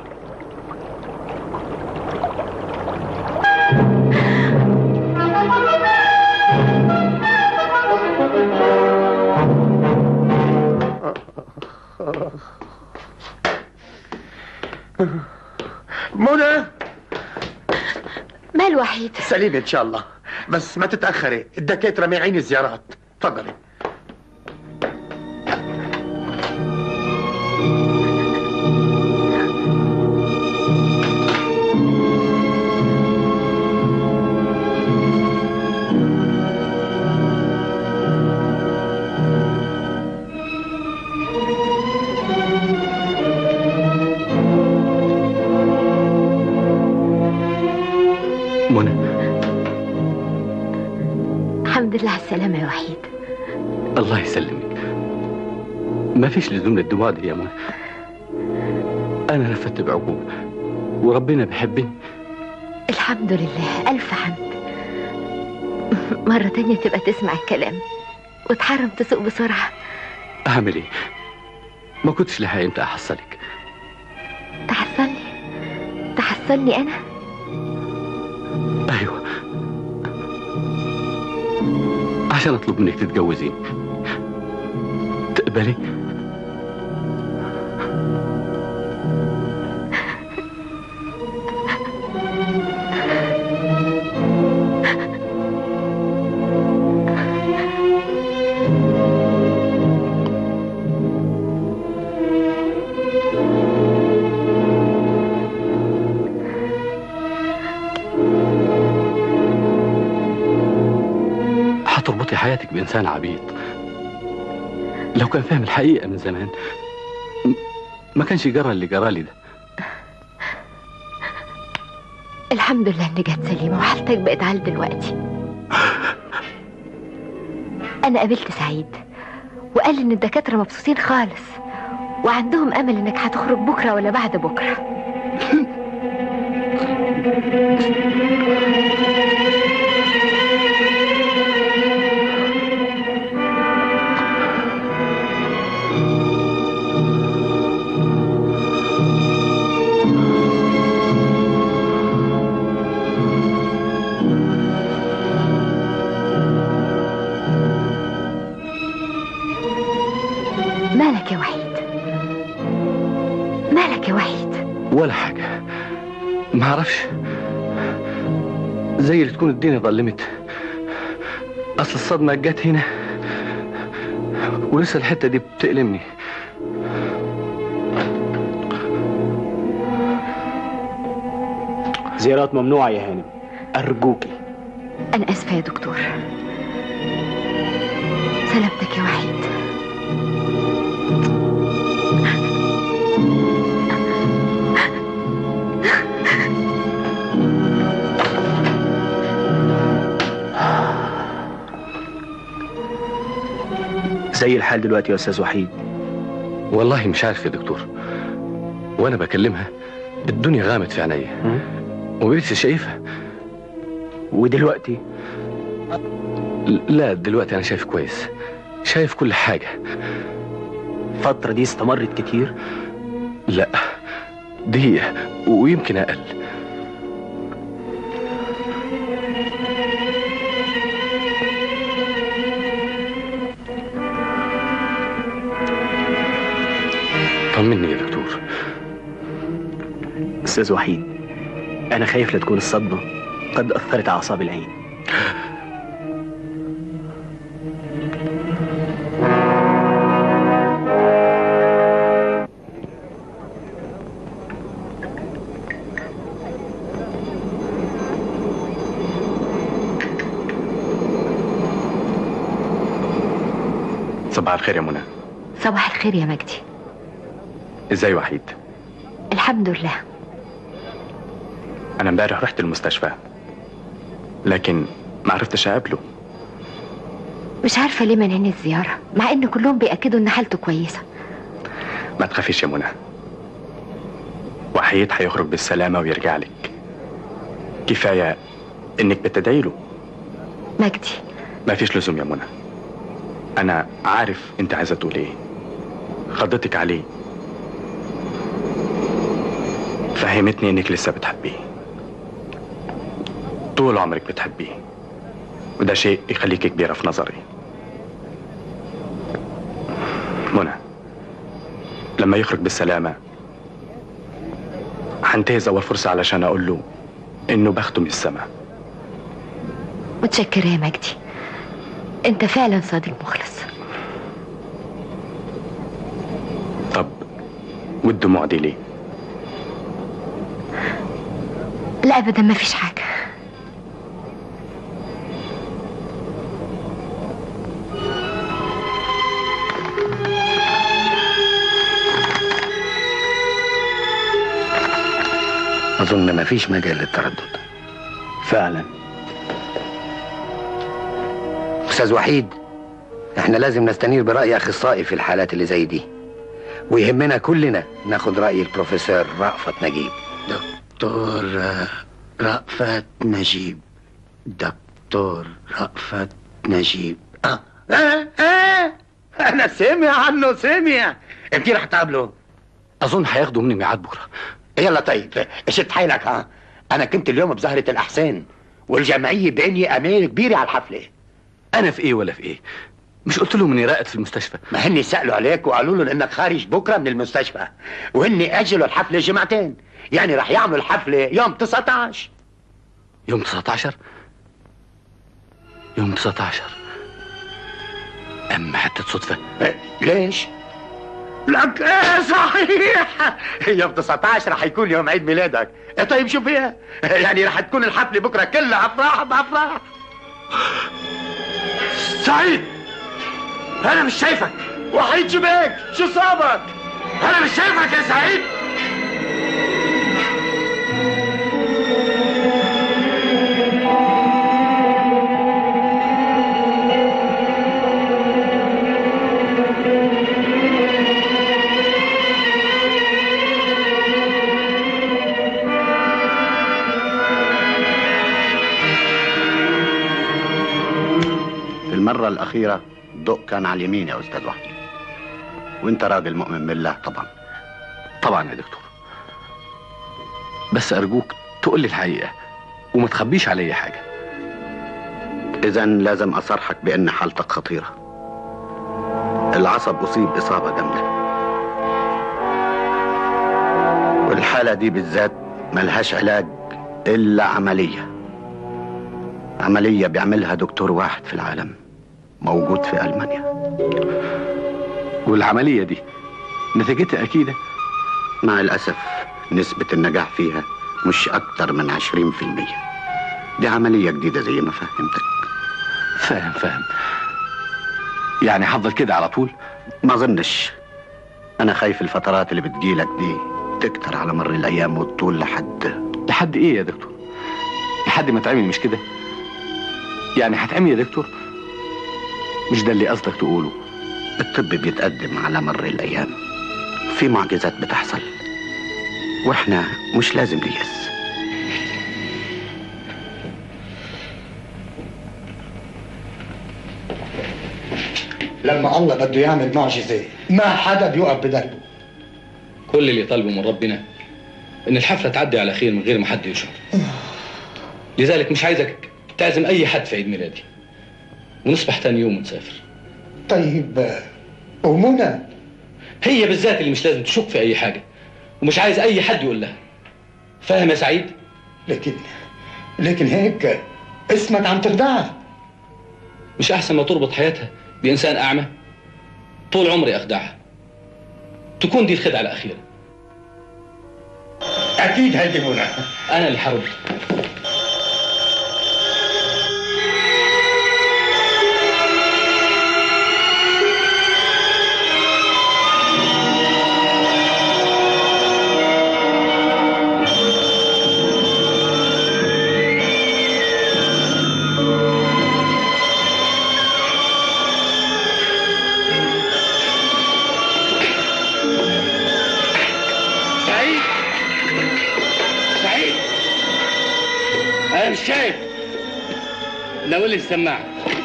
منى، مال وحيد؟ سليم ان شاء الله، بس ما تتاخري، الدكاتره مانعين الزيارات. تفضلي. الحمد لله على السلامة يا وحيد. الله يسلمك. ما فيش لزوم للدموع دي يا منى. أنا نفدت بعقوبة وربنا بيحبني. الحمد لله، ألف حمد. مرة تانية تبقى تسمع الكلام وتحرم تسوق بسرعة. أعمل إيه؟ ما كنتش لها إمتى أحصلك. تحصلني؟ تحصلني أنا؟ أيوة، عشان أطلب منك تتجوزين. تقبلي؟ هتربطي حياتك بإنسان عبيط. لو كان فاهم الحقيقة من زمان ما كانش جرى اللي جرالي ده. الحمد لله إني جت سليمة وحالتك بقت عال دلوقتي. أنا قابلت سعيد وقال إن الدكاترة مبسوطين خالص وعندهم أمل إنك هتخرج بكرة ولا بعد بكرة. ما اعرفش، زي اللي تكون الدنيا ظلمت. اصل الصدمة جت هنا ولسه الحتة دي بتألمني. زيارات ممنوعة يا هانم، أرجوكي. أنا آسفة يا دكتور. سلامتك يا وحيد. زي الحال دلوقتي يا أستاذ وحيد؟ والله مش عارف يا دكتور، وأنا بكلمها الدنيا غامت في عينيا ومبقتش شايفها. ودلوقتي؟ لا دلوقتي أنا شايف كويس، شايف كل حاجة. الفترة دي استمرت كتير؟ لا، دقيقة ويمكن أقل. طمني يا دكتور. أستاذ وحيد، أنا خايف لا تكون الصدمة قد أثرت على أعصاب العين. صباح الخير يا منى. صباح الخير يا مجدي. ازاي وحيد؟ الحمد لله. انا امبارح رحت المستشفى لكن ما عرفتش اقابله. مش عارفة ليه منعني الزيارة مع ان كلهم بيأكدوا ان حالته كويسة. ما تخافيش يا منى، وحيد هيخرج بالسلامة ويرجع لك. كفاية انك بتدعي له. مجدي ما فيش لزوم يا منى، انا عارف انت عايزة تقول ايه. خضتك عليه، فهمتني انك لسه بتحبيه، طول عمرك بتحبيه، وده شيء يخليك كبيرة في نظري. منى، لما يخرج بالسلامة هنتهز اول فرصة علشان اقول له انه بخته من السما. متشكرة يا مجدي، انت فعلا صادق مخلص. طب والدموع دي ليه؟ لا ابدا، ما فيش حاجة. أظن ما فيش مجال للتردد. فعلا. أستاذ وحيد، احنا لازم نستنير برأي أخصائي في الحالات اللي زي دي، ويهمنا كلنا ناخد رأي البروفيسور رأفت نجيب. دكتور رأفت نجيب. دكتور رأفت نجيب. أنا سامع عنه، سامع. أنت رح تقابله؟ أظن هياخدوا مني ميعاد بكرة. يلا طيب، شد حيلك. ها، أنا كنت اليوم بزهرة الأحسان والجمعية بعيني أمانة كبيرة على الحفلة. أنا في إيه ولا في إيه؟ مش قلت لهم إني راقد في المستشفى؟ ما هني سألوا عليك وقالوا لهم إنك خارج بكرة من المستشفى، وهني أجلوا الحفلة جمعتين، يعني رح يعملوا الحفلة يوم 19. يوم 19؟ يوم 19 أما حتى صدفة. ليش؟ لك صحيح، يوم 19 رح يكون يوم عيد ميلادك. طيب شو فيها؟ يعني رح تكون الحفلة بكرة كلها أفراح بأفراح. سعيد، أنا مش شايفك. وحيد شو بك؟ شو صابك؟ أنا مش شايفك يا سعيد. المرة الأخيرة الضوء كان على اليمين يا أستاذ وحيد، وأنت راجل مؤمن بالله طبعا. طبعا يا دكتور، بس أرجوك تقول لي الحقيقة وما تخبيش علي حاجة. إذا لازم أصرحك بأن حالتك خطيرة. العصب أصيب إصابة جامدة، والحالة دي بالذات ملهاش علاج إلا عملية. عملية بيعملها دكتور واحد في العالم موجود في ألمانيا. والعملية دي نتيجتها أكيدة؟ مع الأسف نسبة النجاح فيها مش أكتر من 20%. دي عملية جديدة زي ما فهمتك. فاهم. يعني هفضل كده على طول؟ ما أظنش. أنا خايف الفترات اللي بتجيلك دي تكتر على مر الأيام والطول لحد إيه يا دكتور؟ لحد ما تعمل مش كده؟ يعني هتعمل يا دكتور؟ مش ده اللي قصدك تقوله؟ الطب بيتقدم على مر الأيام، في معجزات بتحصل، وإحنا مش لازم نيأس. لما الله بده يعمل معجزة ما حدا بيوقف بدربه. كل اللي طالبه من ربنا ان الحفلة تعدي على خير من غير ما حد يشعر. لذلك مش عايزك تعزم اي حد في عيد ميلادي، ونصبح تاني يوم ونسافر. طيب ومنى؟ هي بالذات اللي مش لازم تشك في اي حاجة، ومش عايز اي حد يقول لها. فاهم يا سعيد؟ لكن هيك اسمك عم تخدعها. مش احسن ما تربط حياتها بانسان اعمى؟ طول عمري اخدعها، تكون دي الخدعة الاخيرة. اكيد هيدي منى. انا اللي حرد. شايف؟ ناول لي السماعة.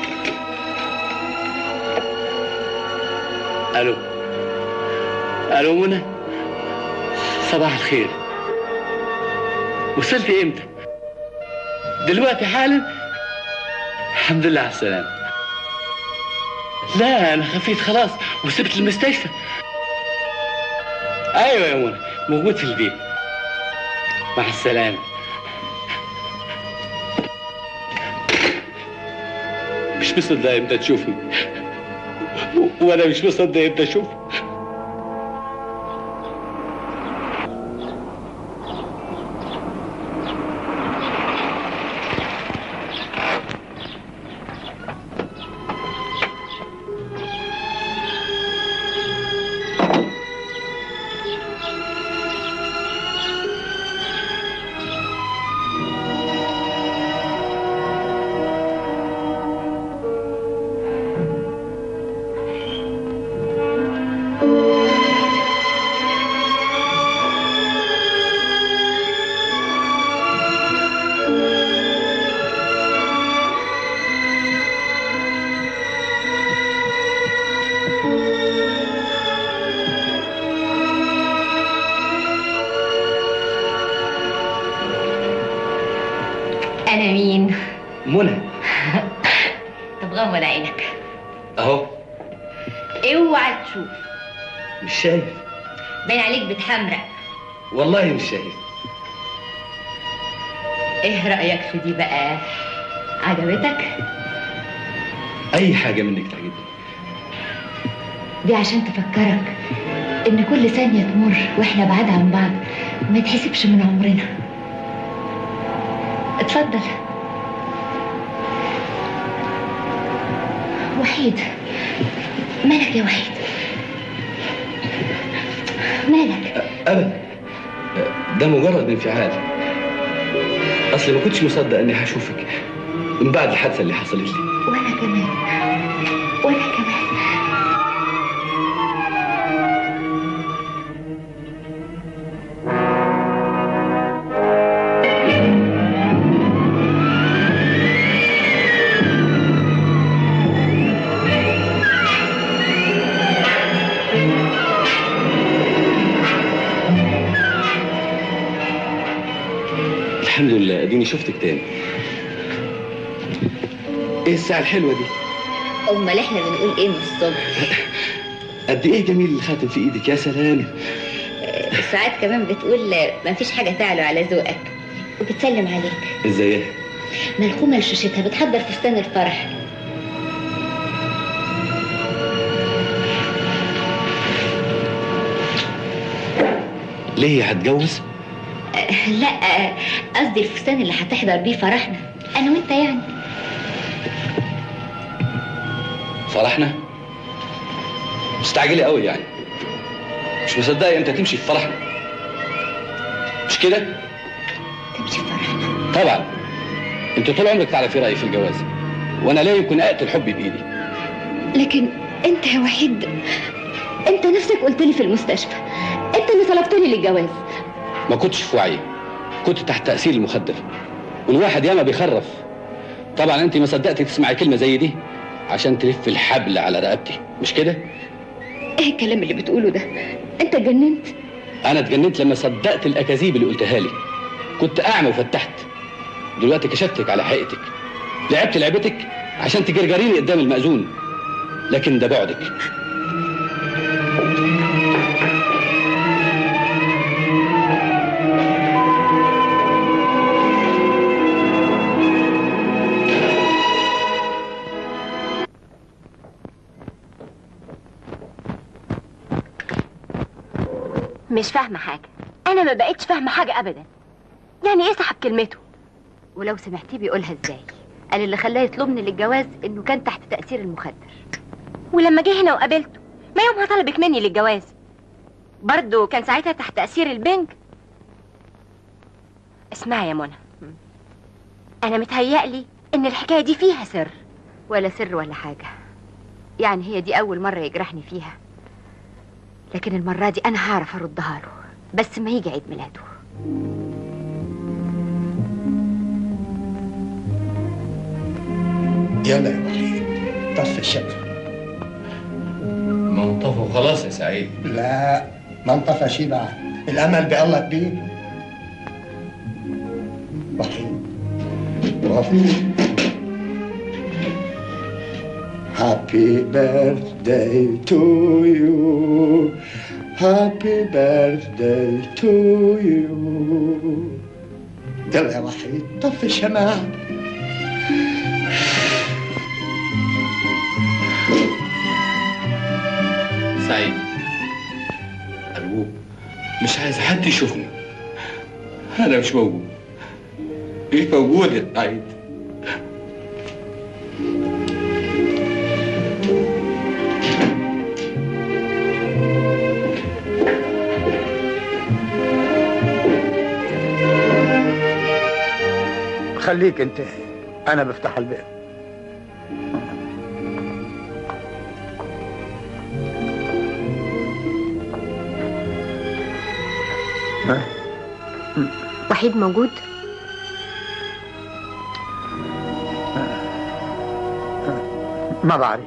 الو منى، صباح الخير. وصلتي امتى؟ دلوقتي حالا؟ الحمد لله على السلامة. لا انا خفيت خلاص وسبت المستشفى. ايوه يا منى موجود في البيت. مع السلامة. مش مصدق امتى تشوفني، وانا مش مصدق امتى اشوفك. أنا مين؟ منى. طب غمض عينك. أهو. اوعى تشوف. مش شايف. باين عليك بتحمرق. والله مش شايف. إيه رأيك في دي بقى؟ عجبتك؟ أي حاجة منك تعجبني. دي عشان تفكرك إن كل ثانية تمر وإحنا بعاد عن بعض ما يتحسبش من عمرنا. اتفضل. وحيد، مالك يا وحيد؟ مالك؟ أبدا، ده مجرد انفعال. أصلي ما كنتش مصدق إني هشوفك من بعد الحادثة اللي حصلت لي. وأنا كمان. الحمد لله اديني شفتك تاني. ايه الساعة الحلوة دي؟ امال احنا بنقول ايه من الصبح؟ قد ايه جميل الخاتم في ايدك، يا سلام. ساعات كمان بتقول مفيش حاجة تعلو على ذوقك، وبتسلم عليك. ازيها؟ ملخومة لشوشتها بتحضر فستان الفرح. ليه هتجوز؟ لا، قصدي الفستان اللي هتحضر بيه فرحنا انا وانت يعني. فرحنا؟ مستعجلة قوي يعني، مش مصدقة امتى تمشي في فرحنا، مش كده؟ تمشي في فرحنا؟ طبعا. انت طول عمرك تعرفي رأيي في الجواز، وانا لا يمكن اقتل حبي بايدي. لكن انت يا وحيد، انت نفسك قلت لي في المستشفى انت اللي طلبتني للجواز. ما كنتش في وعي، كنت تحت تأثير المخدر، والواحد ياما بيخرف. طبعا انت ما صدقتي تسمعي كلمة زي دي عشان تلف الحبل على رقبتي، مش كده؟ ايه الكلام اللي بتقوله ده؟ انت اتجننت؟ انا اتجننت لما صدقت الاكاذيب اللي قلتها لي. كنت اعمى وفتحت، دلوقتي كشفتك على حقيقتك. لعبت لعبتك عشان تجرجريني قدام المأذون، لكن ده بعدك. مش فاهمة حاجة، أنا ما بقتش فاهمة حاجة أبدا. يعني إيه سحب كلمته؟ ولو سمعتيه بيقولها إزاي؟ قال اللي خلاه يطلبني للجواز إنه كان تحت تأثير المخدر. ولما جه هنا وقابلته، ما يومها طلبك مني للجواز برضه كان ساعتها تحت تأثير البنج. اسمعي يا منى، أنا متهيألي إن الحكاية دي فيها سر. ولا سر ولا حاجة، يعني هي دي أول مرة يجرحني فيها، لكن المرة دي أنا هعرف أردها له بس ما يجي عيد ميلاده. يلا يا وحيد، طفي الشمس. ما انطفوا خلاص يا سعيد. لا، ما انطفى شي بعد، الأمل بالله كبير. وحيد وحيد. Happy birthday to you. Happy birthday to you. يلا يا وحيد، طفي الشمعة. سعيد أرجوك، مش عايز حد يشوفني. أنا مش موجود، مش موجود يا سعيد. خليك انت، انا بفتح الباب. وحيد موجود؟ ما بعرف.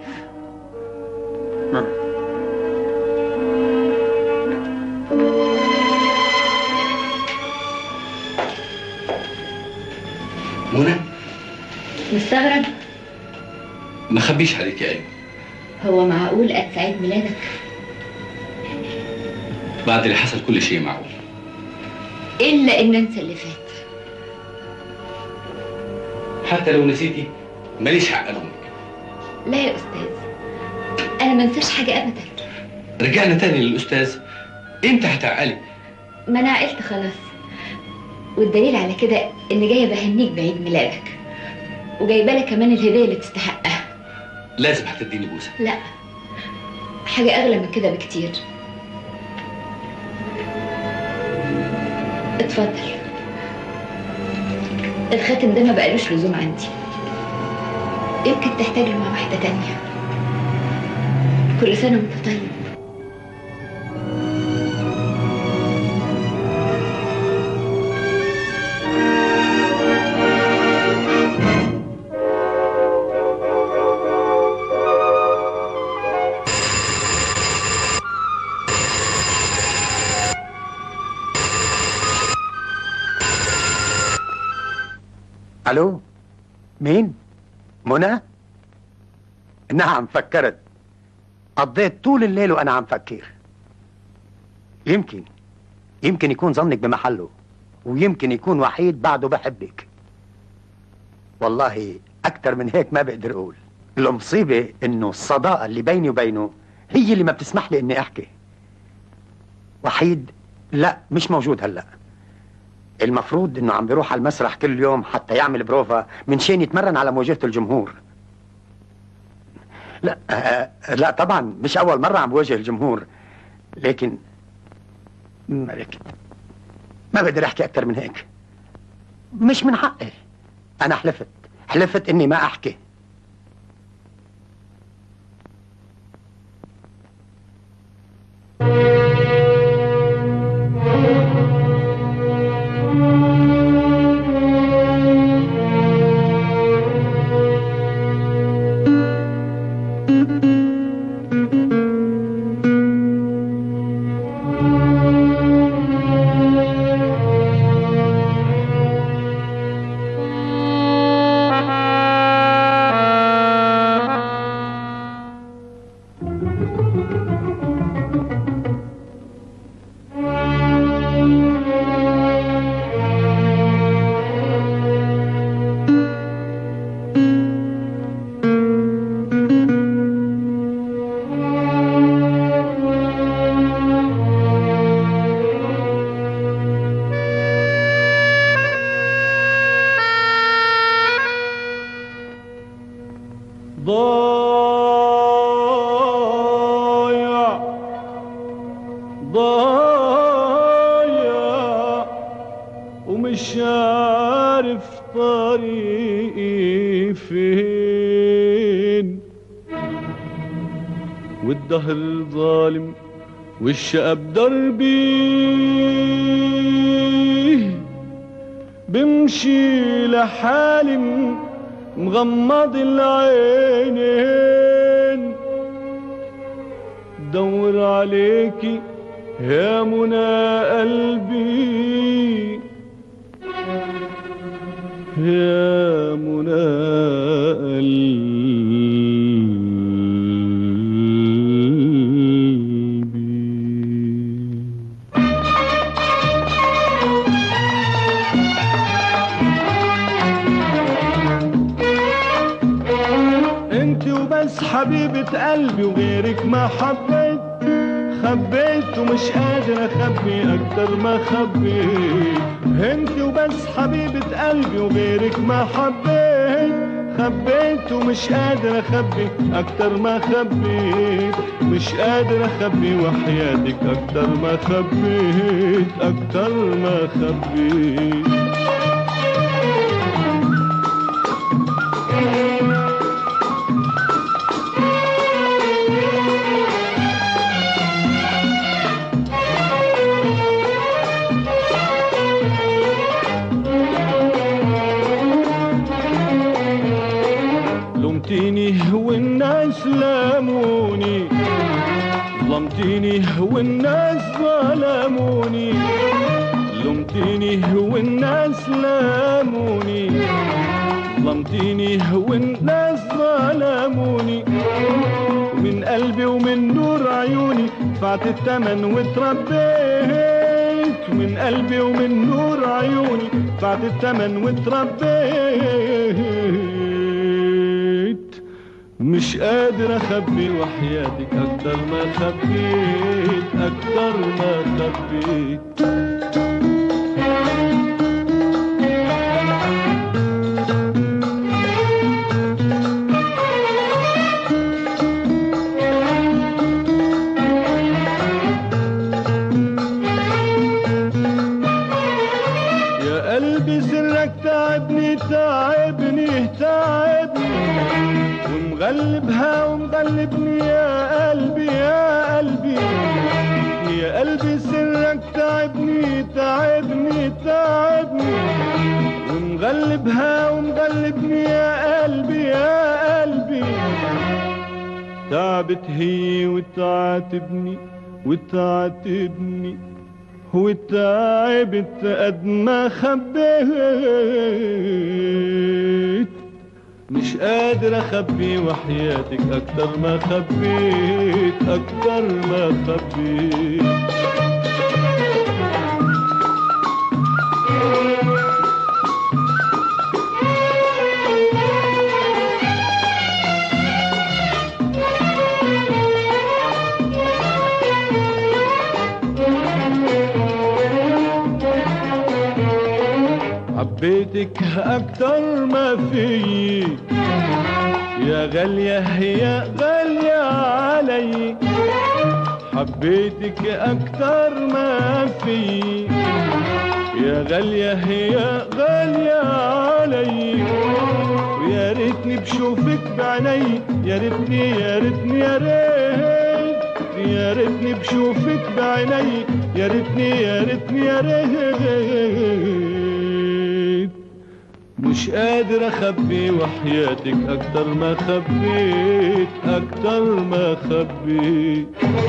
منى، مستغرب؟ ما خبيش عليك يا ايوه. هو معقول قد عيد ميلادك؟ بعد اللي حصل كل شيء معقول، إلا إن أنسى اللي فات. حتى لو نسيتي ماليش حق ألومك. لا يا أستاذ، أنا ما انساش حاجة أبدا. رجعنا تاني للأستاذ، إمتى هتعقلي؟ ما أنا عقلت خلاص، والدليل على كده إني جاية بهنيك بعيد ميلادك، وجايبة لك كمان الهدية اللي تستحقها. لازم هتديني بوسة. لا، حاجة أغلى من كده بكتير. اتفضل. الخاتم ده ما بقالوش لزوم عندي، يمكن تحتاجه مع واحدة تانية. كل سنة وانت طيب. الو، مين؟ منى؟ نعم فكرت، قضيت طول الليل وانا عم فكر. يمكن يمكن يكون ظنك بمحله، ويمكن يكون وحيد بعده بحبك. والله أكتر من هيك ما بقدر أقول. المصيبة إنه الصداقة اللي بيني وبينه هي اللي ما بتسمح لي إني أحكي. وحيد لا، مش موجود هلأ. المفروض إنه عم بيروح على المسرح كل يوم حتى يعمل بروفا من شان يتمرن على مواجهة الجمهور. لا لا طبعا مش أول مرة عم بواجه الجمهور، لكن ما بقدر أحكي أكتر من هيك. مش من حقي. أنا حلفت إني ما أحكي. ضايع ومش عارف طريقي فين، والدهر ظالم والشقب دربي، بمشي لحالي مغمض العينين، دور عليكي يا منى قلبي، يا منى قلبي. انت وبس حبيبة قلبي، وغيرك ما حبيت، خبيت ومش قادر اخبي اكتر ما خبيت. انت وبس حبيبة قلبي، وغيرك ما حبيت، خبيت ومش قادر اخبي اكتر ما خبيت، مش قادر اخبي وحياتك اكتر ما خبيت، اكتر ما خبيت. لومتيني والناس لاموني، ظلمتيني والناس ظلموني، لومتيني والناس لاموني، ظلمتيني والناس ظلموني، من قلبي ومن نور عيوني دفعت الثمن واتربيت، من قلبي ومن نور عيوني دفعت الثمن واتربيت، مش قادر اخبي وحياتك اكتر ما خبيت، اكتر ما خبيت. يا قلبي سرك تعبني تعبني تعبني، ومغلبها ومغلبني يا قلبي يا قلبي، يا قلبي سرك تعبني تعبني تعبني، ومغلبها ومغلبني يا قلبي يا قلبي، تعبت هي وتعاتبني وتعاتبني، وتعبت قد ما خبيت، مش قادر اخبي وحياتك اكتر ما خبيت، اكتر ما خبيت. حبيتك أكتر ما في، يا غالية يا غالية علي، حبيتك أكتر ما في، يا غالية يا غالية علي، ويا ريتني بشوفك بعيني، يا ريتني يا ريتني يا ريت، يا ريتني بشوفك بعيني، يا ريتني يا ريتني يا ريت. مش قادر اخبي وحياتك اكتر ما خبيت، اكتر ما خبيت.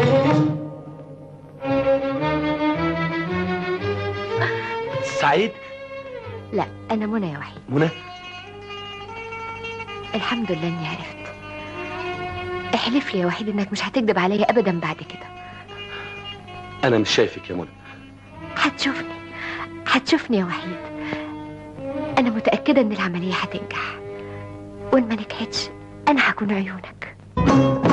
سعيد؟ لا انا منى يا وحيد. منى؟ الحمد لله اني عرفت. احلف لي يا وحيد انك مش هتكذب عليا ابدا بعد كده. انا مش شايفك يا منى. هتشوفني يا وحيد. انا متأكدة ان العملية هتنجح، وان ما نجحتش انا هكون عيونك.